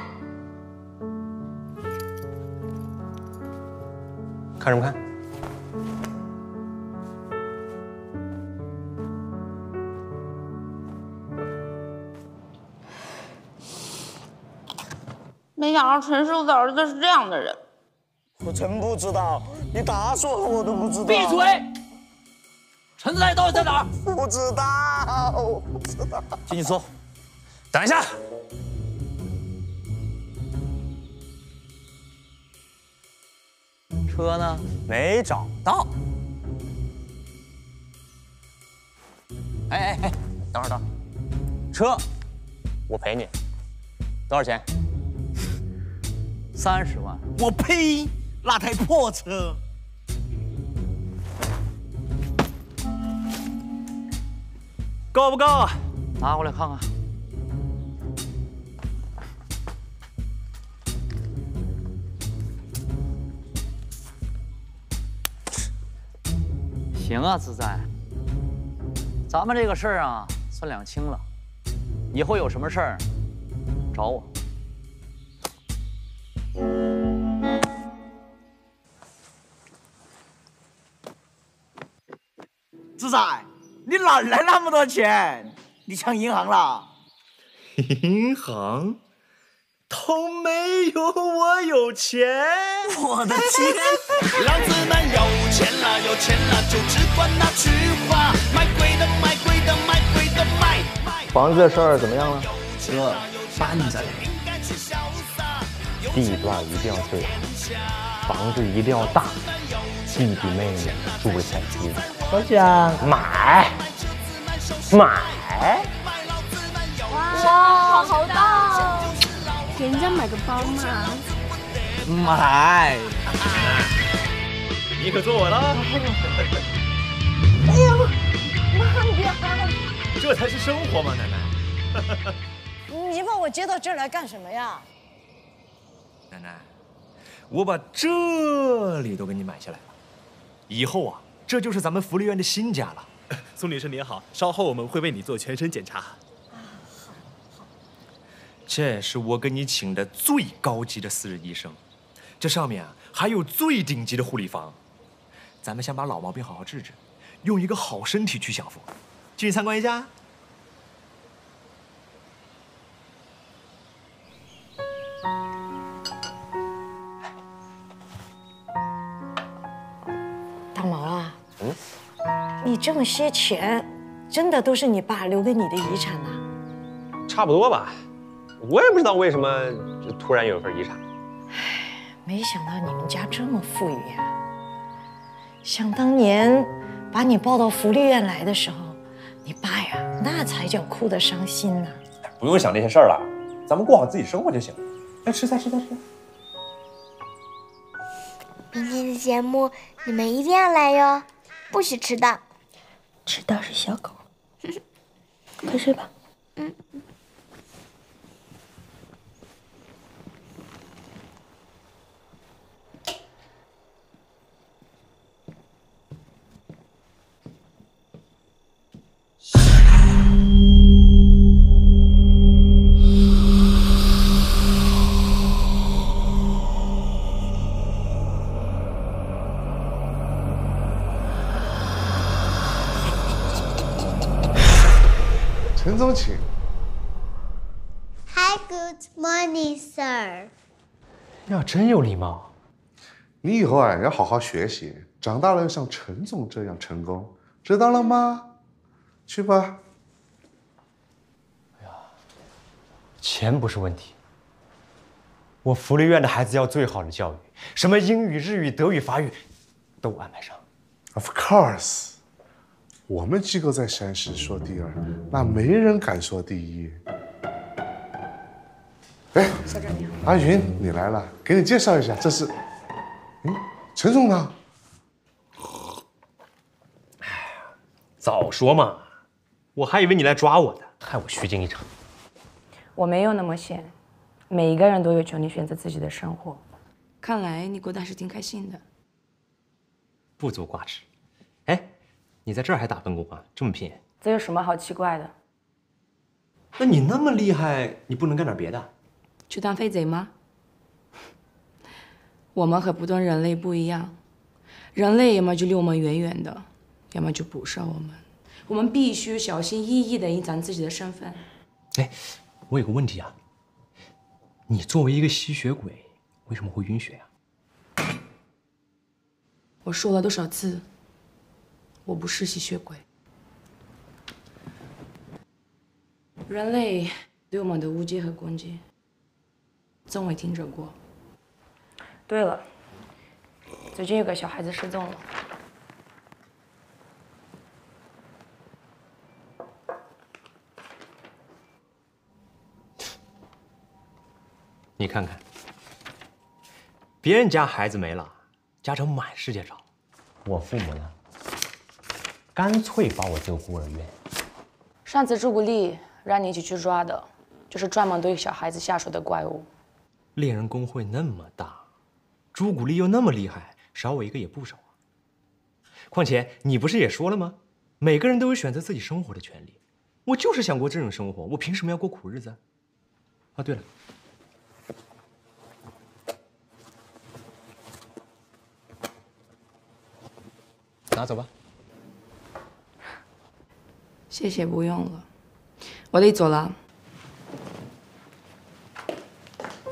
看什么看？ 没想到陈师傅的儿子是这样的人。 我真不知道，你大说我都不知道。 闭嘴！陈自在到底在哪儿？ 不知道，不知道。 进去搜。等一下。 车呢？ 没找到。哎哎哎，等会儿等会儿，车，我赔你，多少钱？ 三十万。 我呸！那台破车。 够不够？ 拿过来看看。行啊，自在，咱们这个事儿啊，算两清了。以后有什么事儿，找我。 自在，你哪来那么多钱？你抢银行了？ 银行？ 都没有我有钱。 我的天！ 老子们有钱了，有钱了就只管拿去花，买贵的买贵的买贵的买。 房子的事儿怎么样了？ 哥，搬着嘞。 地段一定要最好，房子一定要大，弟弟妹妹住不下去。 我想买买。 哇，好大哦！给人家买个包嘛。 买。你可坐稳了。 哎呦，慢点！ 这才是生活嘛，奶奶。 你把我接到这儿来干什么呀？ 奶奶，我把这里都给你买下来了，以后啊，这就是咱们福利院的新家了。 宋女士您好，稍后我们会为你做全身检查。 这是我给你请的最高级的私人医生，这上面啊还有最顶级的护理房。咱们想把老毛病好好治治，用一个好身体去享福。进去参观一下。 大毛啊，嗯，你这么些钱，真的都是你爸留给你的遗产呐？ 差不多吧，我也不知道为什么就突然有份遗产。 没想到你们家这么富裕呀！想当年把你抱到福利院来的时候，你爸呀，那才叫哭得伤心呢。 不用想那些事儿了，咱们过好自己生活就行了。哎，吃菜吃菜吃菜。 明天的节目你们一定要来哟，不许迟到。 迟到是小狗。快睡吧。 嗯。 陈总，请。 Hi, good morning, sir。 要真有礼貌。 你以后啊要好好学习，长大了要像陈总这样成功，知道了吗？去吧。 哎呀，钱不是问题。我福利院的孩子要最好的教育，什么英语、日语、德语、法语，都安排上。 Of course。我们机构在山市说第二，那没人敢说第一。哎， 校长你好。 阿云，你来了，给你介绍一下，这是，嗯，陈总呢？ 哎呀，早说嘛，我还以为你来抓我的，害我虚惊一场。 我没有那么闲，每一个人都有权利选择自己的生活。看来你过得还是挺开心的。 不足挂齿。哎。你在这儿还打分工啊？这么拼？ 这有什么好奇怪的？ 那你那么厉害，你不能干点别的？ 去当飞贼吗？我们和普通人类不一样，人类要么就离我们远远的，要么就捕杀我们。我们必须小心翼翼地隐藏自己的身份。 哎，我有个问题啊，你作为一个吸血鬼，为什么会晕血啊？ 我说了多少次？我不是吸血鬼。人类对我们的误解和攻击，总未听着过。对了，最近有个小孩子失踪了。 你看看，别人家孩子没了，家长满世界找，我父母呢？干脆把我丢孤儿院。 上次朱古力让你一起去抓的，就是专门对小孩子下手的怪物。 猎人工会那么大，朱古力又那么厉害，少我一个也不少啊。况且你不是也说了吗？每个人都有选择自己生活的权利。我就是想过这种生活，我凭什么要过苦日子？啊，对了。拿走吧。 谢谢，不用了，我得走了。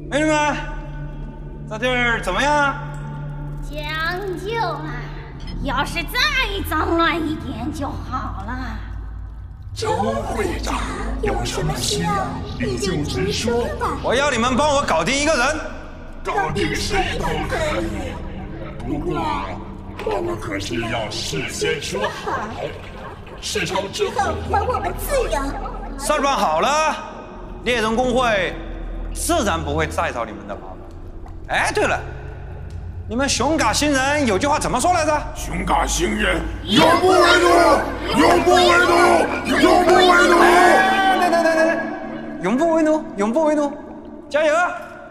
美女们，这地儿怎么样？ 将就啊，要是再脏乱一点就好了。 周会长，有什么事啊？你就直说吧。 我要你们帮我搞定一个人。 搞定谁都可以，不过我们可是要事先说好，事成之后还我们自由。 算办好了，猎人公会自然不会再找你们的麻烦。哎，对了，你们熊嘎星人有句话怎么说来着？ 熊嘎星人永不为奴，永不为奴，永不为奴。 对对对对对，永不为奴，永不为奴，加油！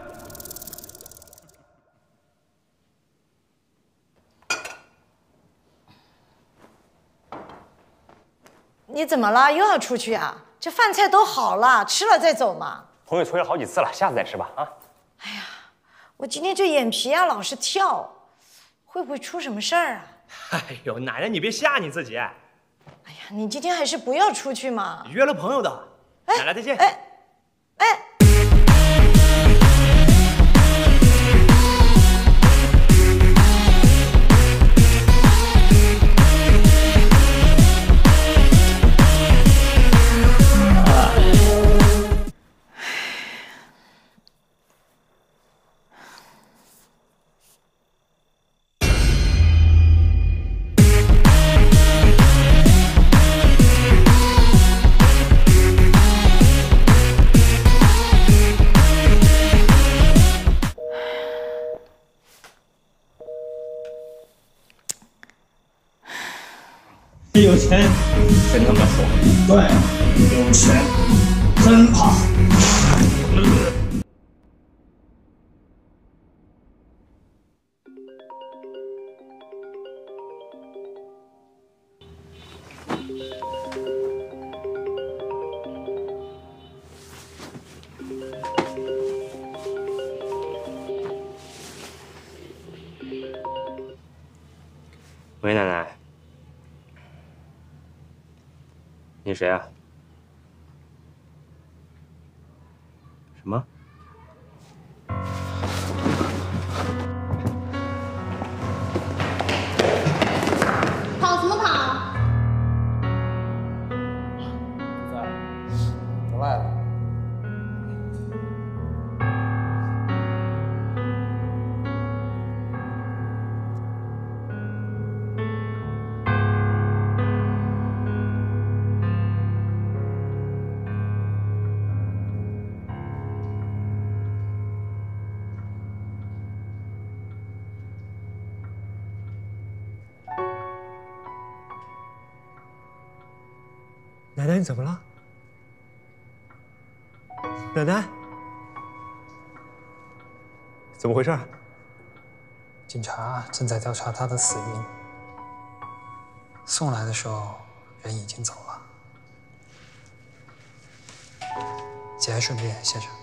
你怎么了？又要出去啊？这饭菜都好了，吃了再走嘛。 朋友催了好几次了，下次再吃吧啊。 哎呀，我今天这眼皮啊老是跳，会不会出什么事儿啊？ 哎呦，奶奶你别吓你自己。 哎呀，你今天还是不要出去嘛。 约了朋友的，奶奶再见。 哎哎。 有钱真他妈爽！对，有钱真好。 喂，奶奶。你谁啊？什么？ 跑什么跑？ 不赖了。 奶奶，你怎么了？奶奶，怎么回事？ 警察正在调查他的死因。送来的时候，人已经走了。节哀顺变，先生。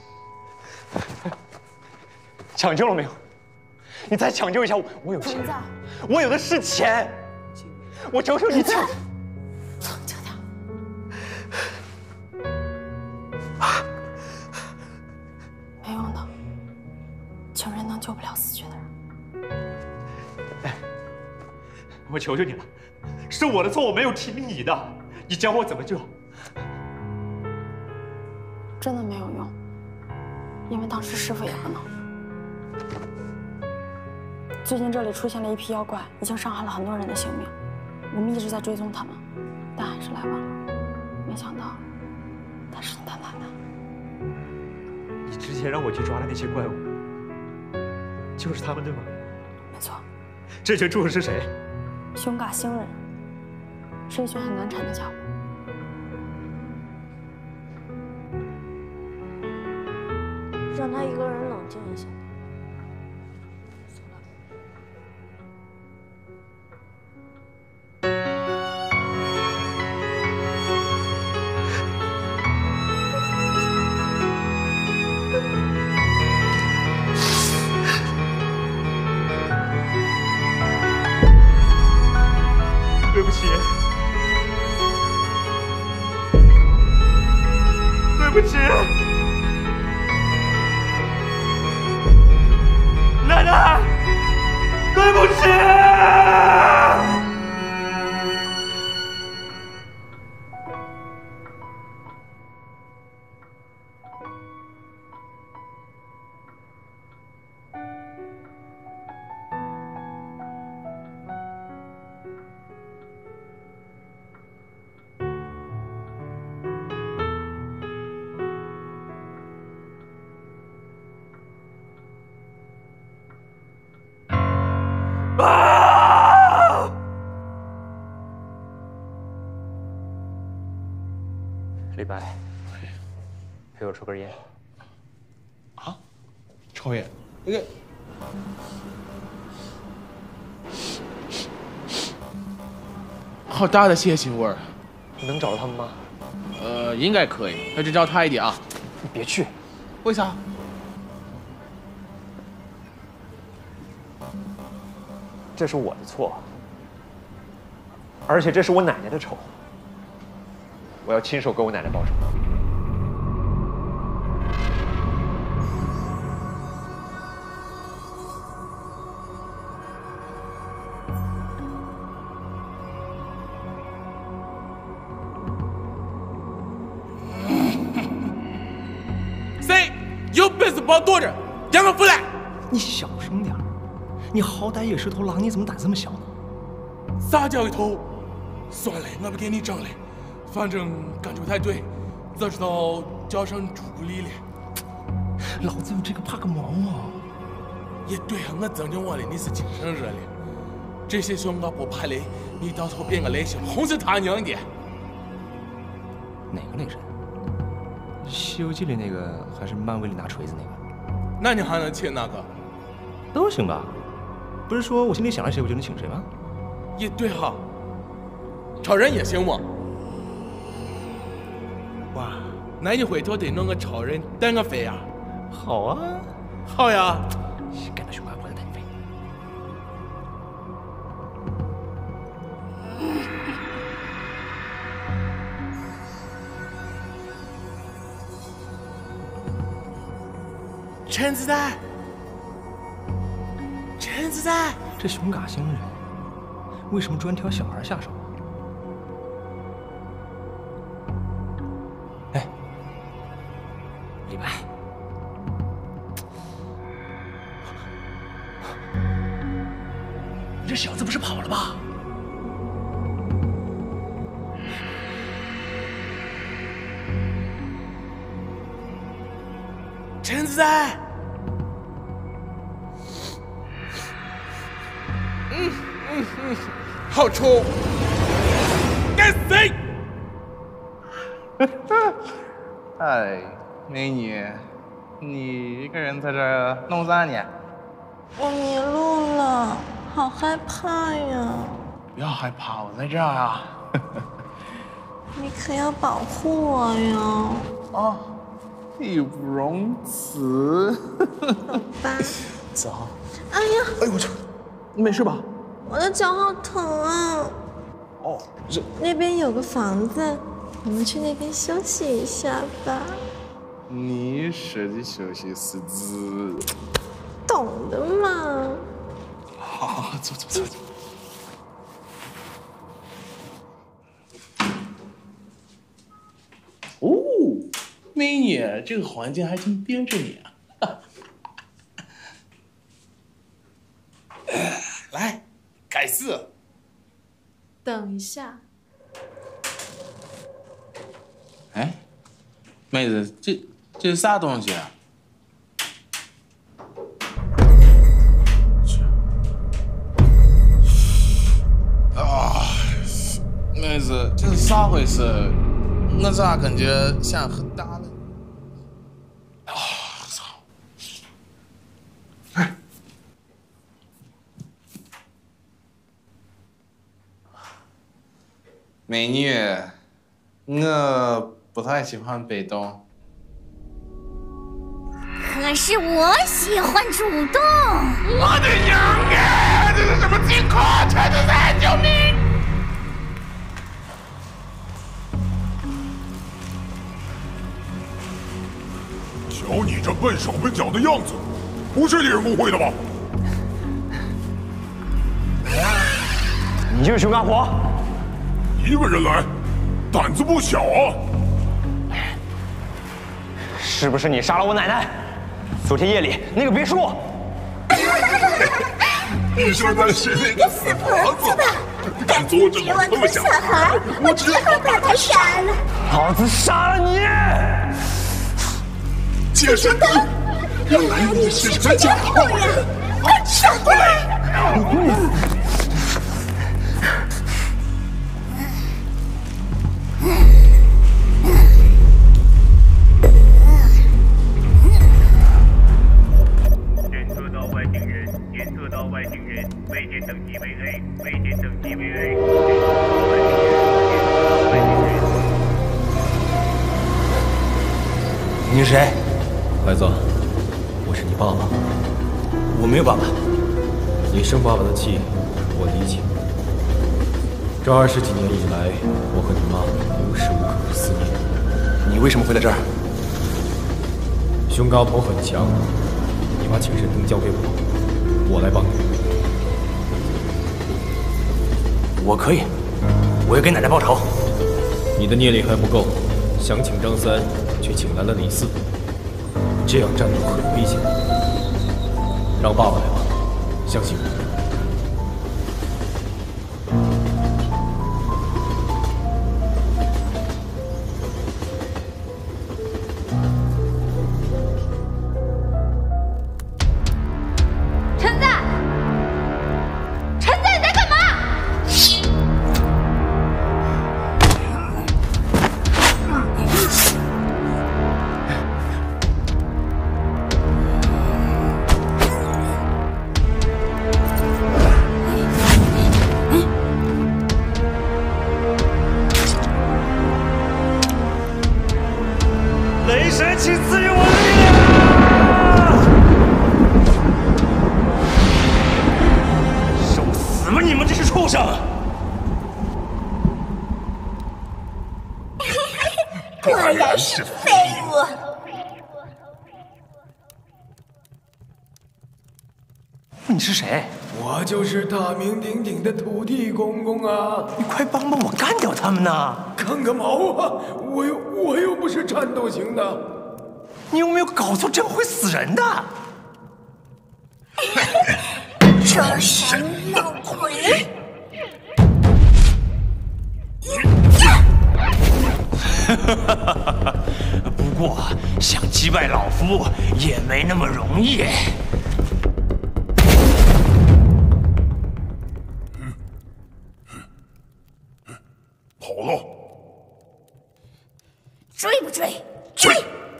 抢救了没有？你再抢救一下我，我有钱，我有的是钱，我求求你抢。 没用的，穷人能救不了死去的人。 哎，我求求你了，是我的错，我没有提你的，你教我怎么救。 真的没有用，因为当时师傅也不能。最近这里出现了一批妖怪，已经伤害了很多人的性命。我们一直在追踪他们，但还是来晚了。没想到，她是你的奶奶。 你之前让我去抓的那些怪物，就是他们对吗？ 没错。 这群畜生是谁？ 熊嘎星人，是一群很难缠的家伙。 让他一个人冷静一下。 对不起，对不起。 对不起。啊！ 李白，陪我抽根烟。 啊？抽烟？那个，好大的血腥味儿。 能找到他们吗？ 呃，应该可以，那就叫他一点啊。 你别去。 为啥？ 这是我的错，而且这是我奶奶的仇，我要亲手给我奶奶报仇。 谁有本事把我躲着，让我出来！ 你小声点。你好歹也是头狼，你怎么胆这么小呢？ 啥叫一头？算了，我不跟你争了，反正感觉不太对，早知道叫上朱古力了。 老子有这个怕个毛啊！ 也对啊，我真就忘了你是亲生人了。这些事我不怕雷，你到时候变个雷神，轰死他娘的！ 哪个雷神？《西游记》里那个，还是漫威里拿锤子那个？ 那你还能请哪个？ 都行吧。不是说我心里想了谁，我就能请谁吗？ 也对哈，超人也行吗？哇，那你回头得弄个超人带我飞呀！ 好啊， 好呀， 干到熊阿婆的单飞。 陈子丹。陈子丹， 这熊嘎星人为什么专挑小孩下手？哎，李白，你这小子不是跑了吧？ 陈子丹。嗯嗯嗯，好臭！该死！ 哎，美女，你一个人在这儿弄啥呢？ 我迷路了，好害怕呀！ 不要害怕，我在这儿啊。 你可要保护我哟！ 哦，义不容辞。 走吧。 走。 哎呀！ 哎我去！你没事吧？ 我的脚好疼啊！ 哦，这那边有个房子，我们去那边休息一下吧。 你说的休息是指？ 懂的嘛。 好好好，走走走走。哦，美女，这个环境还真憋着你啊！来，开始。 等一下。 哎，妹子，这这是啥东西啊？啊，妹子，这是啥回事？我咋感觉像很大的？啊，操！哎。美女，我不太喜欢北东。 可是我喜欢主动。 我的娘啊！这是什么情况？陈子丹，救命！瞧你这笨手笨脚的样子，不是猎人公会的吧？ 就是熊阿婆？ 一个人来，胆子不小啊！ 是不是你杀了我奶奶？昨天夜里那个别墅。 你现在是那个死婆子，敢阻止我偷小孩，我只好把他杀了。 老子杀了你！ 接神灯，原来你是陈家后人，快闪过来！ 检测到外星人，检测到外星人，未检等级为 A， 未检等级为 A。 你是谁？ 孩子，我是你爸爸。 我没有爸爸。 你生爸爸的气，我理解。这二十几年以来，我和你妈无时无刻不思念。 你为什么会在这儿？ 熊阿婆很强，你把请神灯交给我，我来帮你。 我可以，我要给奶奶报仇。 你的念力还不够，想请张三，却请来了李四，这样战斗很危险。让爸爸来吧，相信我。 陈在，陈在你在干嘛？ 雷神，请赐予我力量！受死吧，你们这些畜生！ 果然是废物。 你是谁？ 我就是大名鼎鼎的土地公公啊！ 你快帮帮我干掉他们呐！ 干个毛啊！我又我又不是战斗型的。 你有没有搞错？这样会死人的！ 诸神闹鬼！ 不过想击败老夫也没那么容易。 跑了！ 追不追？追！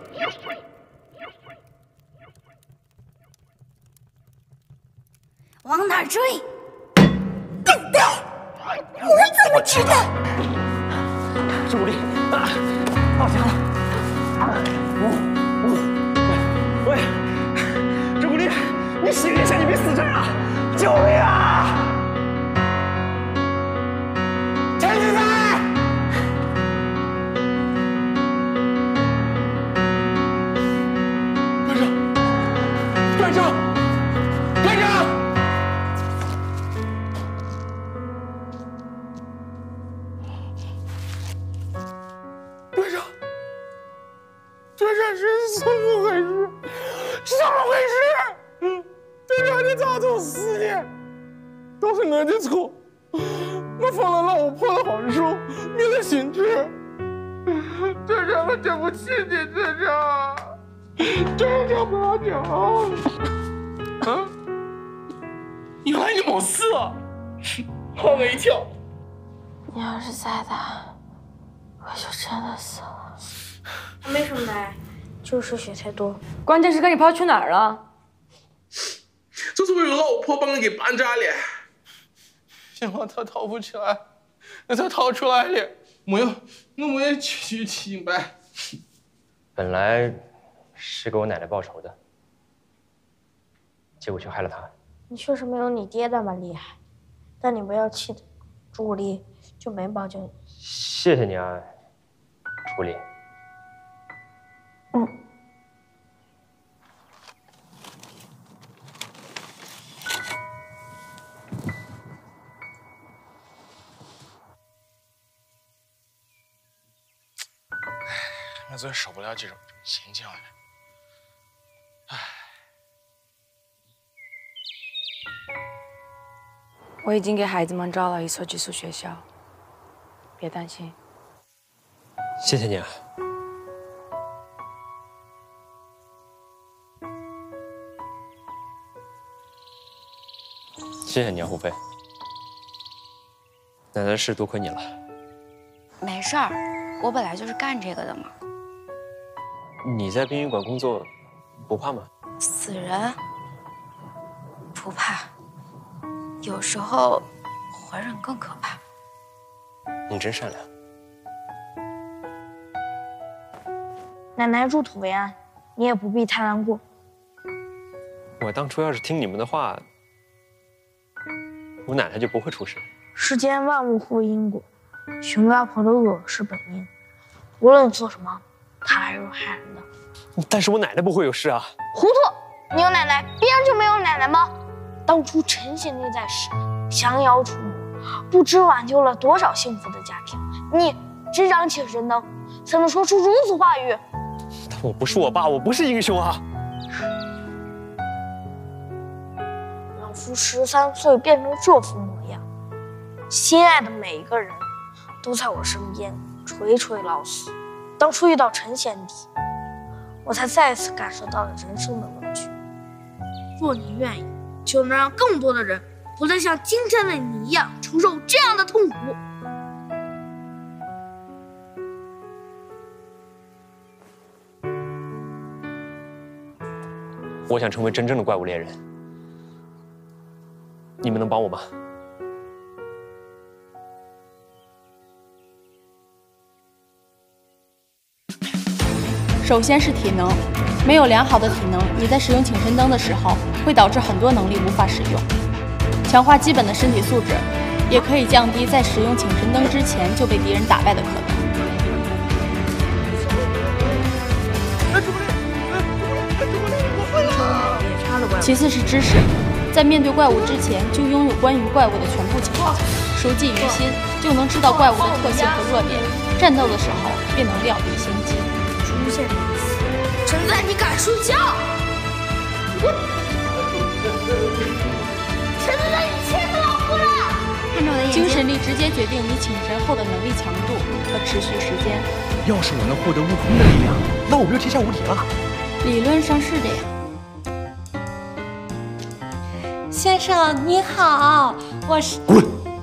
往哪儿追？笨蛋！我怎么知道？ 助力啊！好强！呜呜！喂，助力，你醒一下，你别死这儿啊！救命啊！陈子在！队长，队长，队长！队长，队长是怎么回事？怎么回事？嗯，队长，你咋做死的？都是我的错，我放了老婆的好手，灭了心智。队长，我对不起你，队长。队长，妈娘。啊！原来你没事啊！吓我一跳。 你要是再打，我就真的死了。 没什么奶， 就是血太多。 关键是看你跑去哪儿了。 就是我有老婆把我给绑扎了，幸好他逃不起来，那他逃出来了，我要我没有去清白。 本来是给我奶奶报仇的，结果却害了她。 你确实没有你爹那么厉害，但你不要气馁，朱古力就没保救你。 谢谢你啊，朱古力。 嗯。 他最受不了这种心情了。唉， 我已经给孩子们找了一所寄宿学校，别担心。 谢谢你啊。谢谢你啊，胡飞。奶奶的事多亏你了。 没事儿，我本来就是干这个的嘛。 你在殡仪馆工作，不怕吗？ 死人不怕，有时候活人更可怕。 你真善良。 奶奶入土为安，你也不必太难过。 我当初要是听你们的话，我奶奶就不会出事。 世间万物互为因果，熊阿婆的恶是本因，无论做什么，它还是会害人的。 但是我奶奶不会有事啊。 糊涂！你有奶奶，别人就没有奶奶吗？当初陈贤弟在时，降妖除魔，不知挽救了多少幸福的家庭。你执掌请神灯，怎么说出如此话语？ 但我不是我爸，我不是英雄啊。 老夫十三岁变成这副模样，心爱的每一个人都在我身边垂垂老死。当初遇到陈贤弟，我才再次感受到了人生的乐趣。若你愿意，就能让更多的人不再像今天的你一样承受这样的痛苦。 我想成为真正的怪物猎人，你们能帮我吗？ 首先是体能，没有良好的体能，你在使用请神灯的时候，会导致很多能力无法使用。强化基本的身体素质，也可以降低在使用请神灯之前就被敌人打败的可能。其次是知识，在面对怪物之前就拥有关于怪物的全部情报，熟记于心，就能知道怪物的特性和弱点，战斗的时候便能料敌先机。 出现一次，陈在你敢睡觉？我，陈在你欺负老夫了！看着我的眼睛。 精神力直接决定你请神后的能力强度和持续时间。 要是我能获得悟空的力量，那我不就天下无敌了？ 理论上是这样。 先生你好，我是。 滚！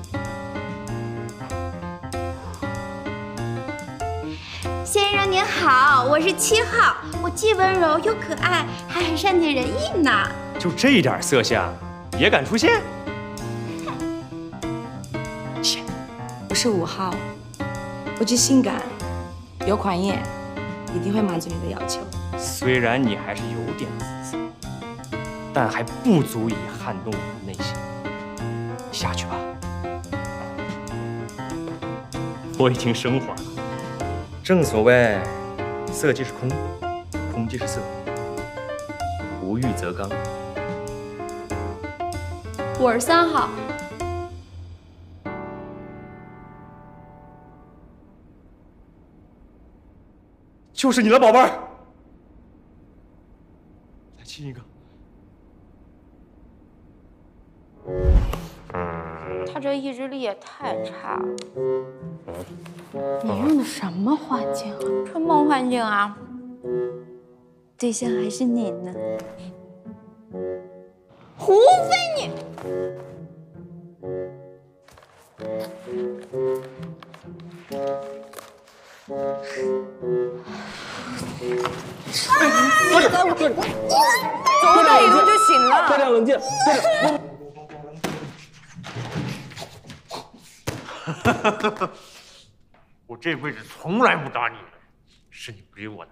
先生您好，我是七号，我既温柔又可爱，还很善解人意呢。 就这点色相，也敢出现？ 切！我是五号，我既性感又狂野，一定会满足你的要求。 虽然你还是有点姿色，但还不足以撼动我的内心。下去吧，我已经升华了。正所谓，色即是空，空即是色，无欲则刚。 我是三号， 就是你了，宝贝儿。再亲一个。 他这意志力也太差了。你用的什么环境啊？春梦环境啊！ 对象还是你呢。 胡飞你！ 坐着，坐着， 走到里头就行了。 队长冷静，队长。 我这辈子从来不打你，是你逼我的。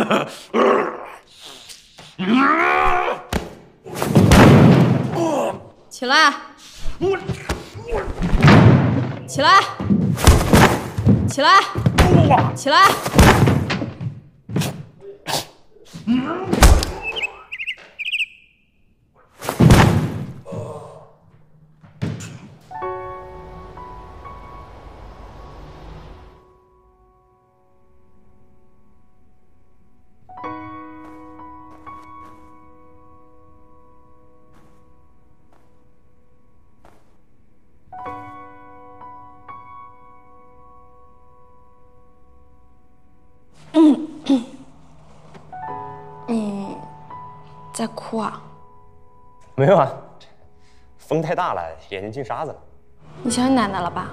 起来！起来！起来！起来！ 你在哭啊？ 没有啊，风太大了，眼睛进沙子了。 你想你奶奶了吧？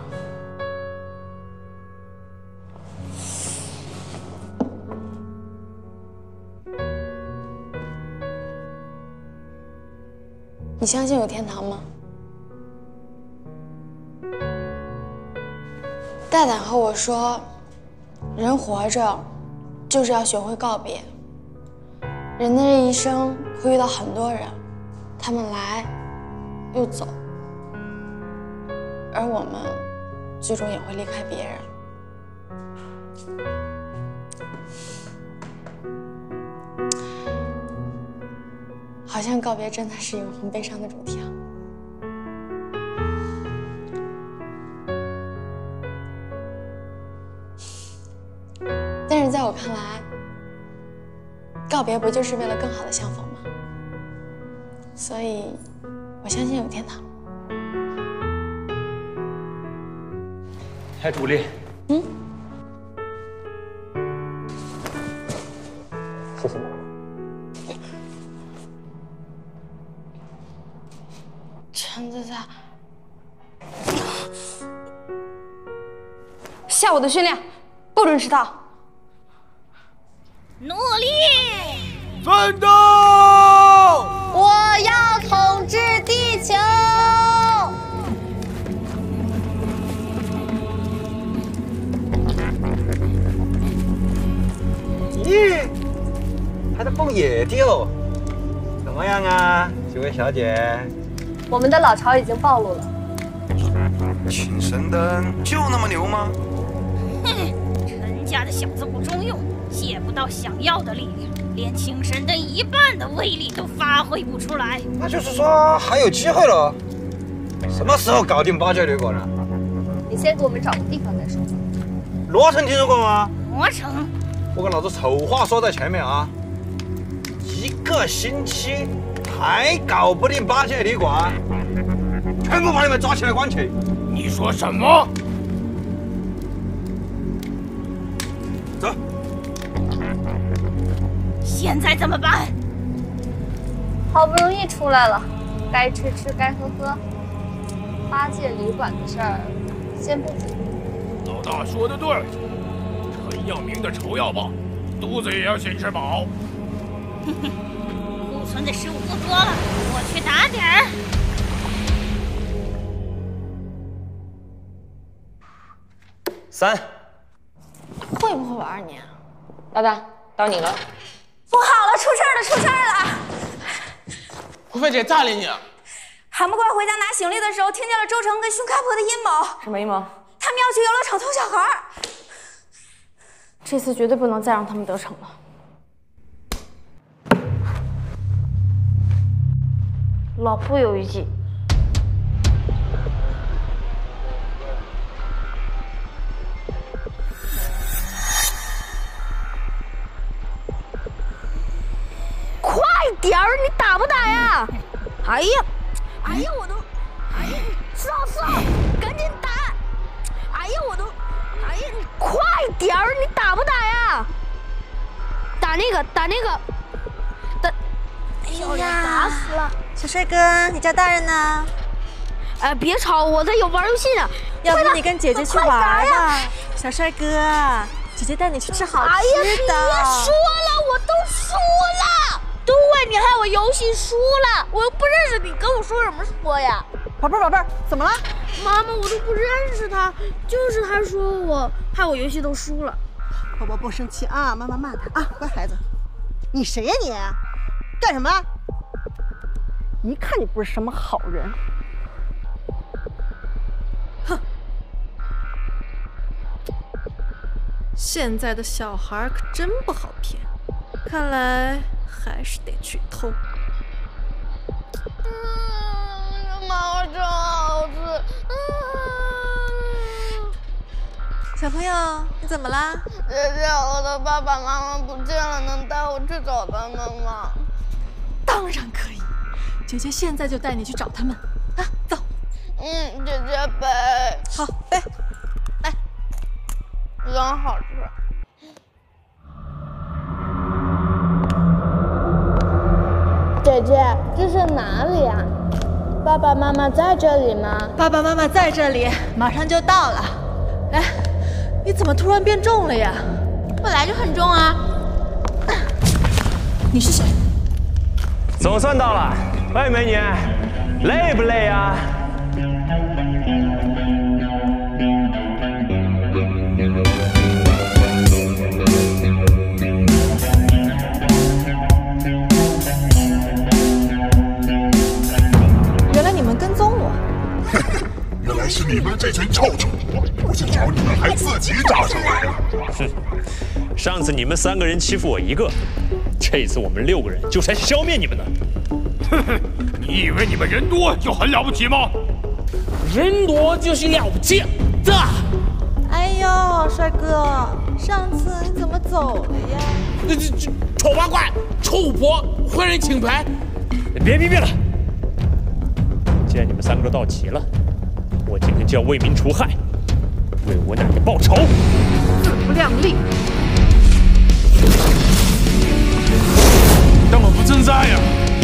你相信有天堂吗？大胆和我说，人活着就是要学会告别。人的这一生会遇到很多人，他们来又走，而我们最终也会离开别人。好像告别真的是一个很悲伤的主题啊。但是在我看来，告别不就是为了更好的相逢吗？所以，我相信有天堂。 哎，主力。 嗯。 谢谢你。 陈子在。下午的训练不准迟到。 努力奋斗！ 我要统治地球！ 咦，还在蹦野调，怎么样啊，几位小姐？ 我们的老巢已经暴露了。 请神灯就那么牛吗？ 哼，陈家的小子不中用，借不到想要的力量，连请神灯一半的威力都发挥不出来。 那就是说还有机会了。什么时候搞定八戒旅馆呢？ 你先给我们找个地方再说。 罗城听说过吗？ 罗城。 我跟老子丑话说在前面啊，一个星期还搞不定八戒旅馆，全部把你们抓起来关起！ 你说什么？ 走。 现在怎么办？ 好不容易出来了，该吃吃，该喝喝。八戒旅馆的事儿，先不急。 老大说的对。陈耀明的仇要报，肚子也要先吃饱。 哼哼，库存的食物不多了，我去打点儿。 三， 会不会玩你啊？ 老大，到你了。 不好了，出事儿了，出事儿了！ 胡菲姐咋了你？ 韩不怪回家拿行李的时候，听见了周成跟熊开婆的阴谋。 什么阴谋？ 他们要去游乐场偷小孩。 这次绝对不能再让他们得逞了。 老夫有一计。快点儿，你打不打呀？哎呀，哎呀，我都，哎呀，四号四号，赶紧打！哎呀，我都。哎呀，你快点儿！你打不打呀？打那个，打那个，打！哎呀，打死了！ 小帅哥，你叫大人呢？ 哎，别吵，我在有玩游戏呢。 要不你跟姐姐去玩吧？小帅哥，姐姐带你去吃好吃的。 哎呀，别说了，我都输了。都怪你害我游戏输了，我又不认识你，跟我说什么说呀？ 宝贝儿，宝贝儿，怎么了？ 妈妈，我都不认识他，就是他说我害我游戏都输了。 宝宝不生气啊，妈妈骂他啊，乖孩子。你谁呀你？干什么？一看你不是什么好人。哼！ 现在的小孩可真不好骗，看来还是得去偷。 毛真好吃。嗯、 小朋友，你怎么啦？ 姐姐，我的爸爸妈妈不见了，能带我去找他们吗？ 当然可以，姐姐现在就带你去找他们。啊，走。 嗯，姐姐背。 好，背。来， 真好吃。 姐，这是哪里呀？爸爸妈妈在这里吗？ 爸爸妈妈在这里，马上就到了。哎，你怎么突然变重了呀？ 本来就很重啊。 你是谁？ 总算到了。喂，美女，累不累啊？ 原来你们跟踪我。 原来是你们这群臭主播，不去找你们还自己找上来了。 哼，上次你们三个人欺负我一个，这次我们六个人就是来消灭你们的。 哼哼，你以为你们人多就很了不起吗？人多就是了不起的。 哎呦，帅哥，上次你怎么走了呀？ 这这这丑八怪、臭巫婆，坏人请牌！ 别别别了！既然你们三个都到齐了，我今天就要为民除害，为我奶奶报仇。 自不量力！ 根本不存在呀！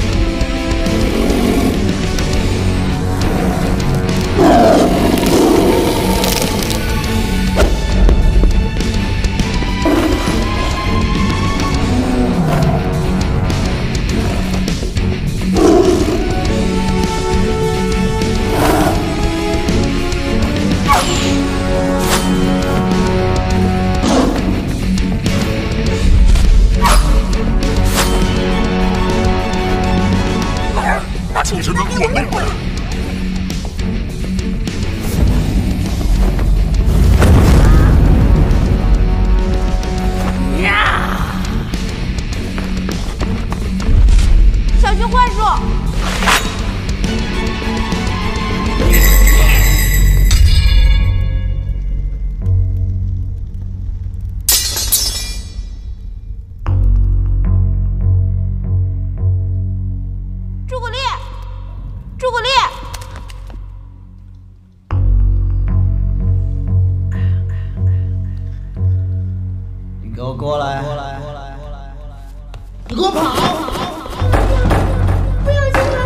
把畜生们给我弄回来！ 小心幻术！朱古力，朱古力！ 你给我过来！过来！过来！过来！你给我跑！ 不要进来！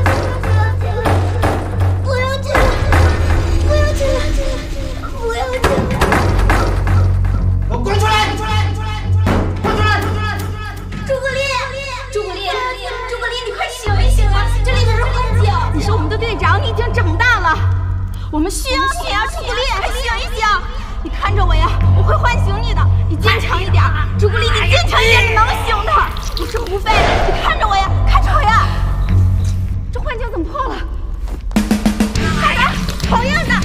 不要进来！不要进来！不要进来！ 给我滚出来！滚出来！滚出来！滚出来！滚出来！ 朱古力，朱古力，朱古力，你快醒一醒啊！这里可是幻境。你是我们的队长，你已经长大了，我们需要你啊，朱古力，快醒一醒！你看着我呀，我会唤醒你的。你坚强一点，朱古力，你坚强一点，你能醒的。我是胡飞，你看着我呀，看着我呀。这幻境怎么破了？快点，讨厌的！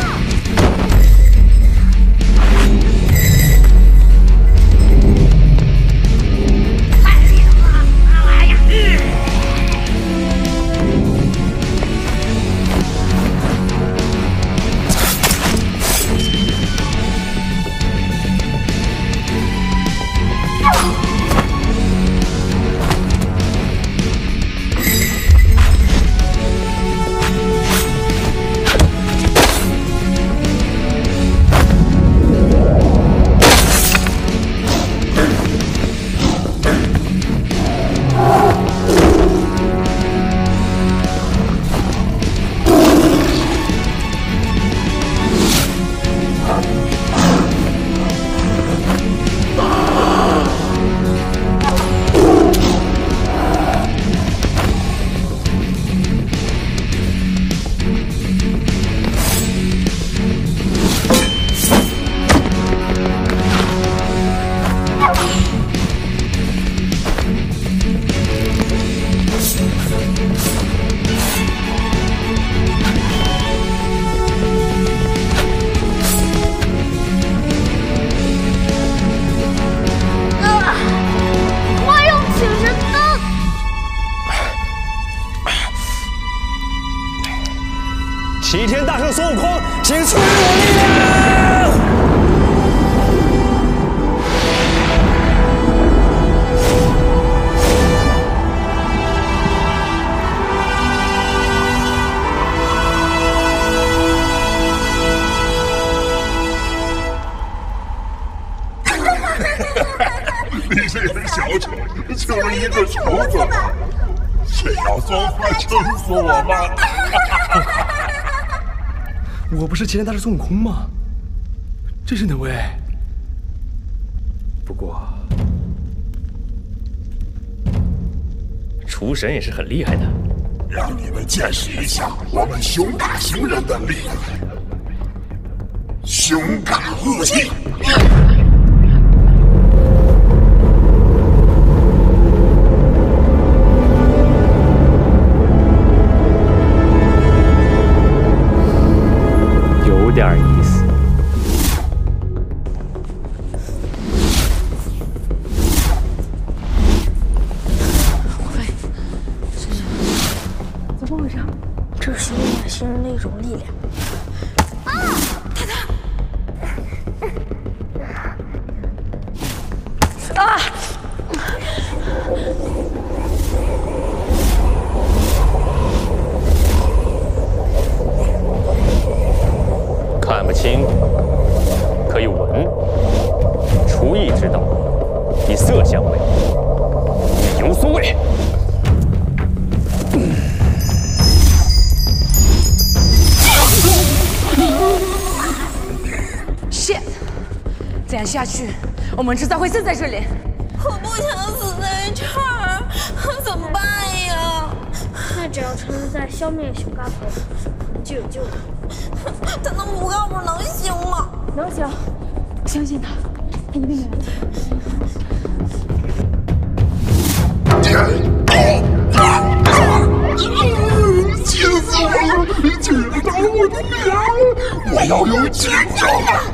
齐天大圣孙悟空，请赐予我力量！ 你这个小丑，就是一个虫子。 谁要做饭撑死我吗？ 我不是齐天大圣孙悟空吗？这是哪位？不过，厨神也是很厉害的。 让你们见识一下我们熊嘎星人的厉害。熊嘎恶气。 有点意思。 怎么回事？这是阴阳星人的一种力量。啊！太太！啊！ 看不清，可以闻；厨艺之道，以色相味，以油酥味。 shit， 这样下去，我们迟早会死在这里。 我不想死在这儿，怎么办呀？ 那只要陈在消灭熊嘎头，就有救了。 他能不告诉能行吗？ 能行，相信他，他一定没问题。 气死我了！取不到我的娘！我要用金招了！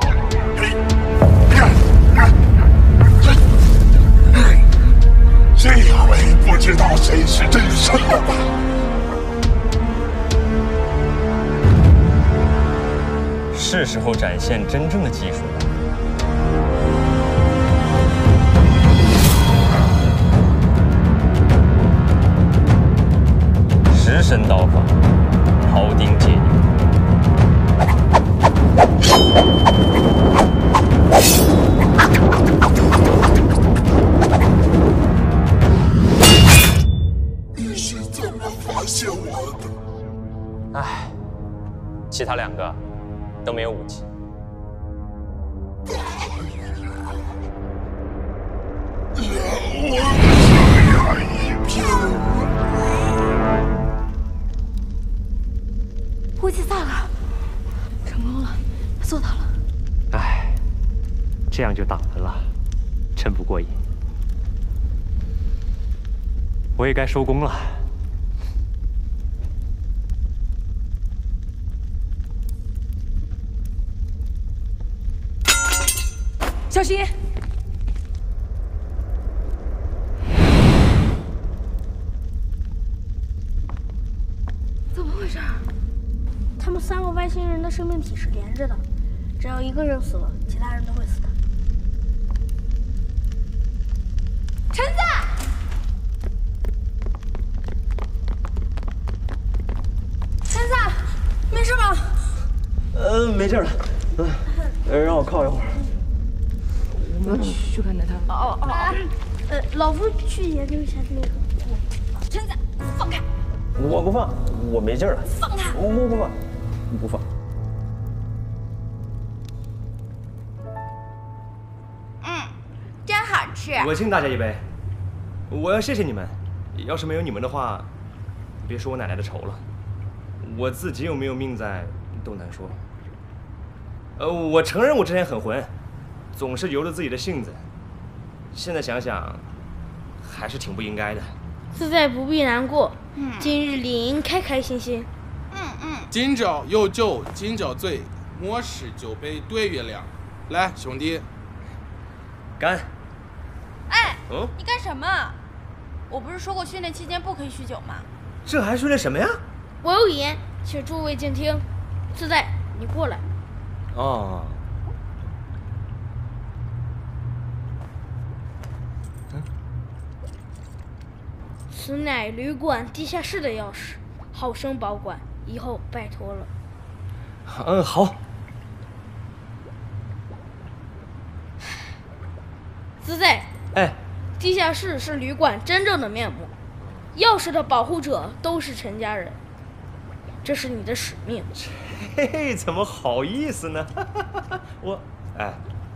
这回不知道谁是真神了吧？ 是时候展现真正的技术了。食神刀法，庖丁解牛。 你是怎么发现我的？ 唉，其他两个都没有武器。 武器散了，成功了，他做到了。 唉，这样就打完了，真不过瘾。我也该收工了。 小心！ 怎么回事？他们三个外星人的生命体是连着的，只要一个人死了，其他人都会死的。 陈子，陈子，没事吧？ 呃，没事了。嗯、呃，让我靠一会儿。 我们去看看他。 哦哦哦。呃，老夫去研究一下那个。 陈子，放开！ 我不放，我没劲儿了。 放他！ 我不放，不放。 嗯，真好吃。 我敬大家一杯。我要谢谢你们，要是没有你们的话，别说我奶奶的仇了，我自己有没有命在都难说。呃，我承认我之前很混，总是由着自己的性子。现在想想，还是挺不应该的。 自在不必难过，嗯、今日理应开开心心。 嗯嗯。 今朝有酒今朝醉，莫使酒杯对月亮。来，兄弟， 干！ 哎， 嗯， 你干什么？我不是说过训练期间不可以酗酒吗？ 这还训练什么呀？ 我有言，请诸位静听。自在，你过来。 哦。嗯。 此乃旅馆地下室的钥匙，好生保管，以后拜托了。 嗯，好。 自在。 哎。 地下室是旅馆真正的面目。 钥匙的保护者都是陈家人，这是你的使命。 嘿，怎么好意思呢？我，哎，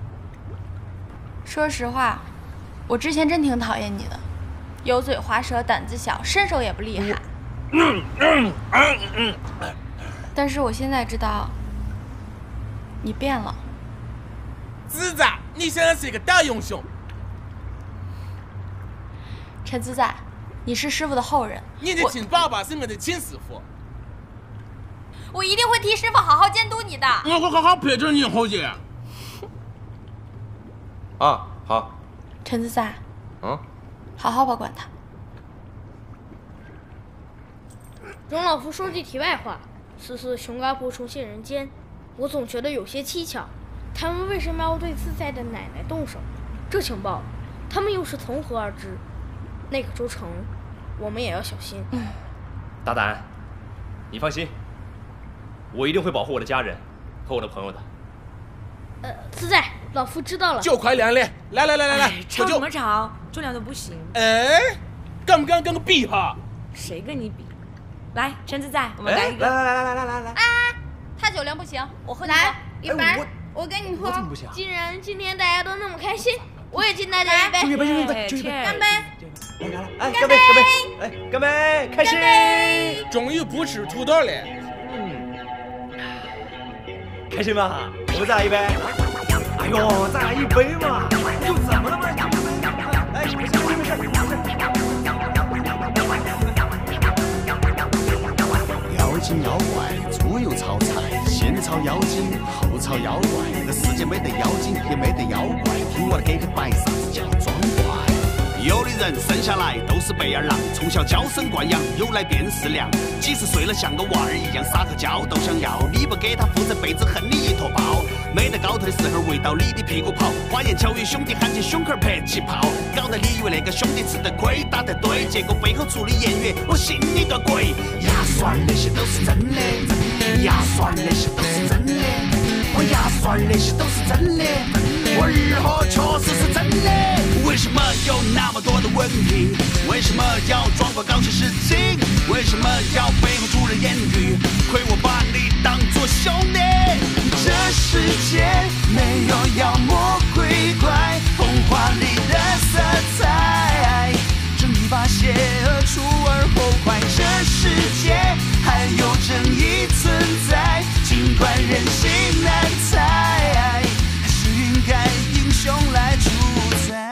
说实话，我之前真挺讨厌你的，油嘴滑舌，胆子小，身手也不厉害。嗯嗯嗯嗯。但是我现在知道，你变了。 子仔，你现在是一个大英雄。 陈自在，你是师傅的后人。 你的亲爸爸是我的亲师傅。 我一定会替师傅好好监督你的。 我会好好陪着你，侯姐。 啊，好。 陈自在， 嗯， 好好保管他。 容老夫说句题外话，此次熊嘎坡重现人间，我总觉得有些蹊跷。他们为什么要对自在的奶奶动手？这情报，他们又是从何而知？那个州城，我们也要小心。 嗯， 大胆，你放心，我一定会保护我的家人和我的朋友的。 呃，自在，老夫知道了。 就快练练，来来来来来， 吵什么吵？重量都不行。 哎，敢不敢跟个比哈？ 谁跟你比？来，陈自在，我们来一个。 来来来来来来来。 啊，他酒量不行，我和你喝。 来，一般， 我我跟你喝。 我怎么不行？ 既然今天大家都那么开心，我也敬大家一杯。 就一杯，就一杯，就一杯。 干杯！ 哎，干杯，干杯！哎，干杯，开心！ 终于不吃土豆了。 嗯，开心吗？我们再来一杯。哎呦，再来一杯嘛！又怎么了嘛？哎，没事没事没事没事。 妖精妖怪，猪油炒菜，先炒妖精，后炒妖怪。这世界没得妖精，也没得妖怪，听我的给个摆啥子叫装怪？有的人生下来都是贝儿郎，从小娇生惯养，有奶便是娘。几十岁了像个娃儿一样，撒个娇都想要，你不给他负这辈子恨你一坨包。没得高头的时候围到你的屁股跑，花言巧语兄弟喊起胸口拍起炮，搞得你以为那个兄弟吃得亏打得对，结果背后出的言语我信你个鬼！呀，算那些都是真的，呀，算那些都是真的，我呀，算那些都是真的，我日后确实是真的。为什么有那么多的问题？为什么要装作搞些事情？为什么要背后出人言语？亏我把你当作兄弟。这世界没有妖魔鬼怪，童话里的色彩，正义把邪恶除而后快。这世界还有正义存在，尽管人心难猜，还是应该英雄来主宰。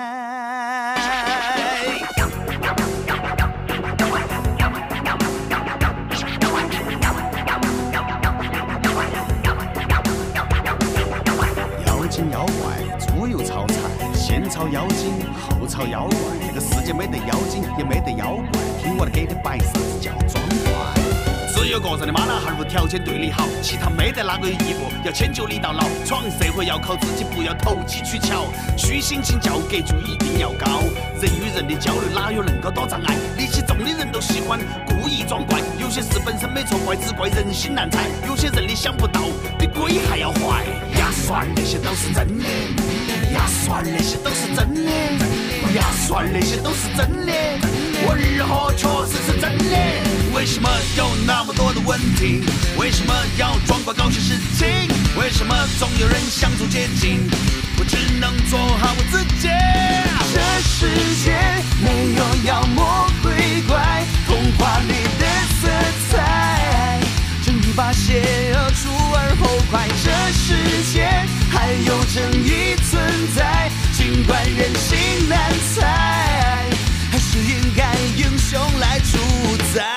妖精妖怪，猪油炒菜，先炒妖精，后炒妖怪。这个世界没得妖精，也没得妖怪，听我的给你摆啥子叫装怪？只有个人的妈老汉儿无条件对你好，其他没得哪个有义务要迁就你到老。闯社会要靠自己，不要投机取巧，虚心请教格局一定要高。人与人的交流哪有能够多障碍？力气重的人都喜欢故意装怪，有些事本身没错怪，只怪人心难猜。有些人你想不到，比鬼还要坏。呀，算那些都是真的，呀，算那些都是真的，呀，算那些都是真的，我日后确实是真的。为什么有那么多的问题？为什么要装怪搞些事情？为什么总有人想走捷径？我只能做好我自己。这世界没有妖魔鬼怪，童话里的色彩，正义把邪恶除而后快。这世界还有正义存在，尽管人心难猜，还是应该英雄来主宰。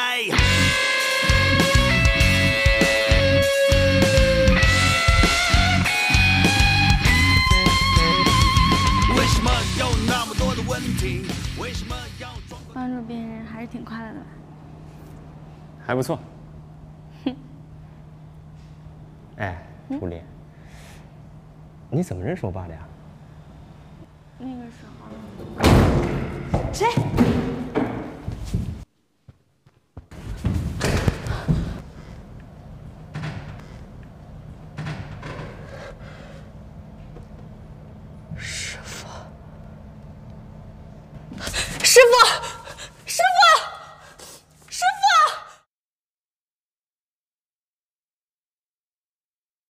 为什么有那么多的问题？为什么要装？ 帮助别人还是挺快乐的。 还不错。哼。哎，初恋，你怎么认识我爸的呀？ 那个时候。谁？ 师傅，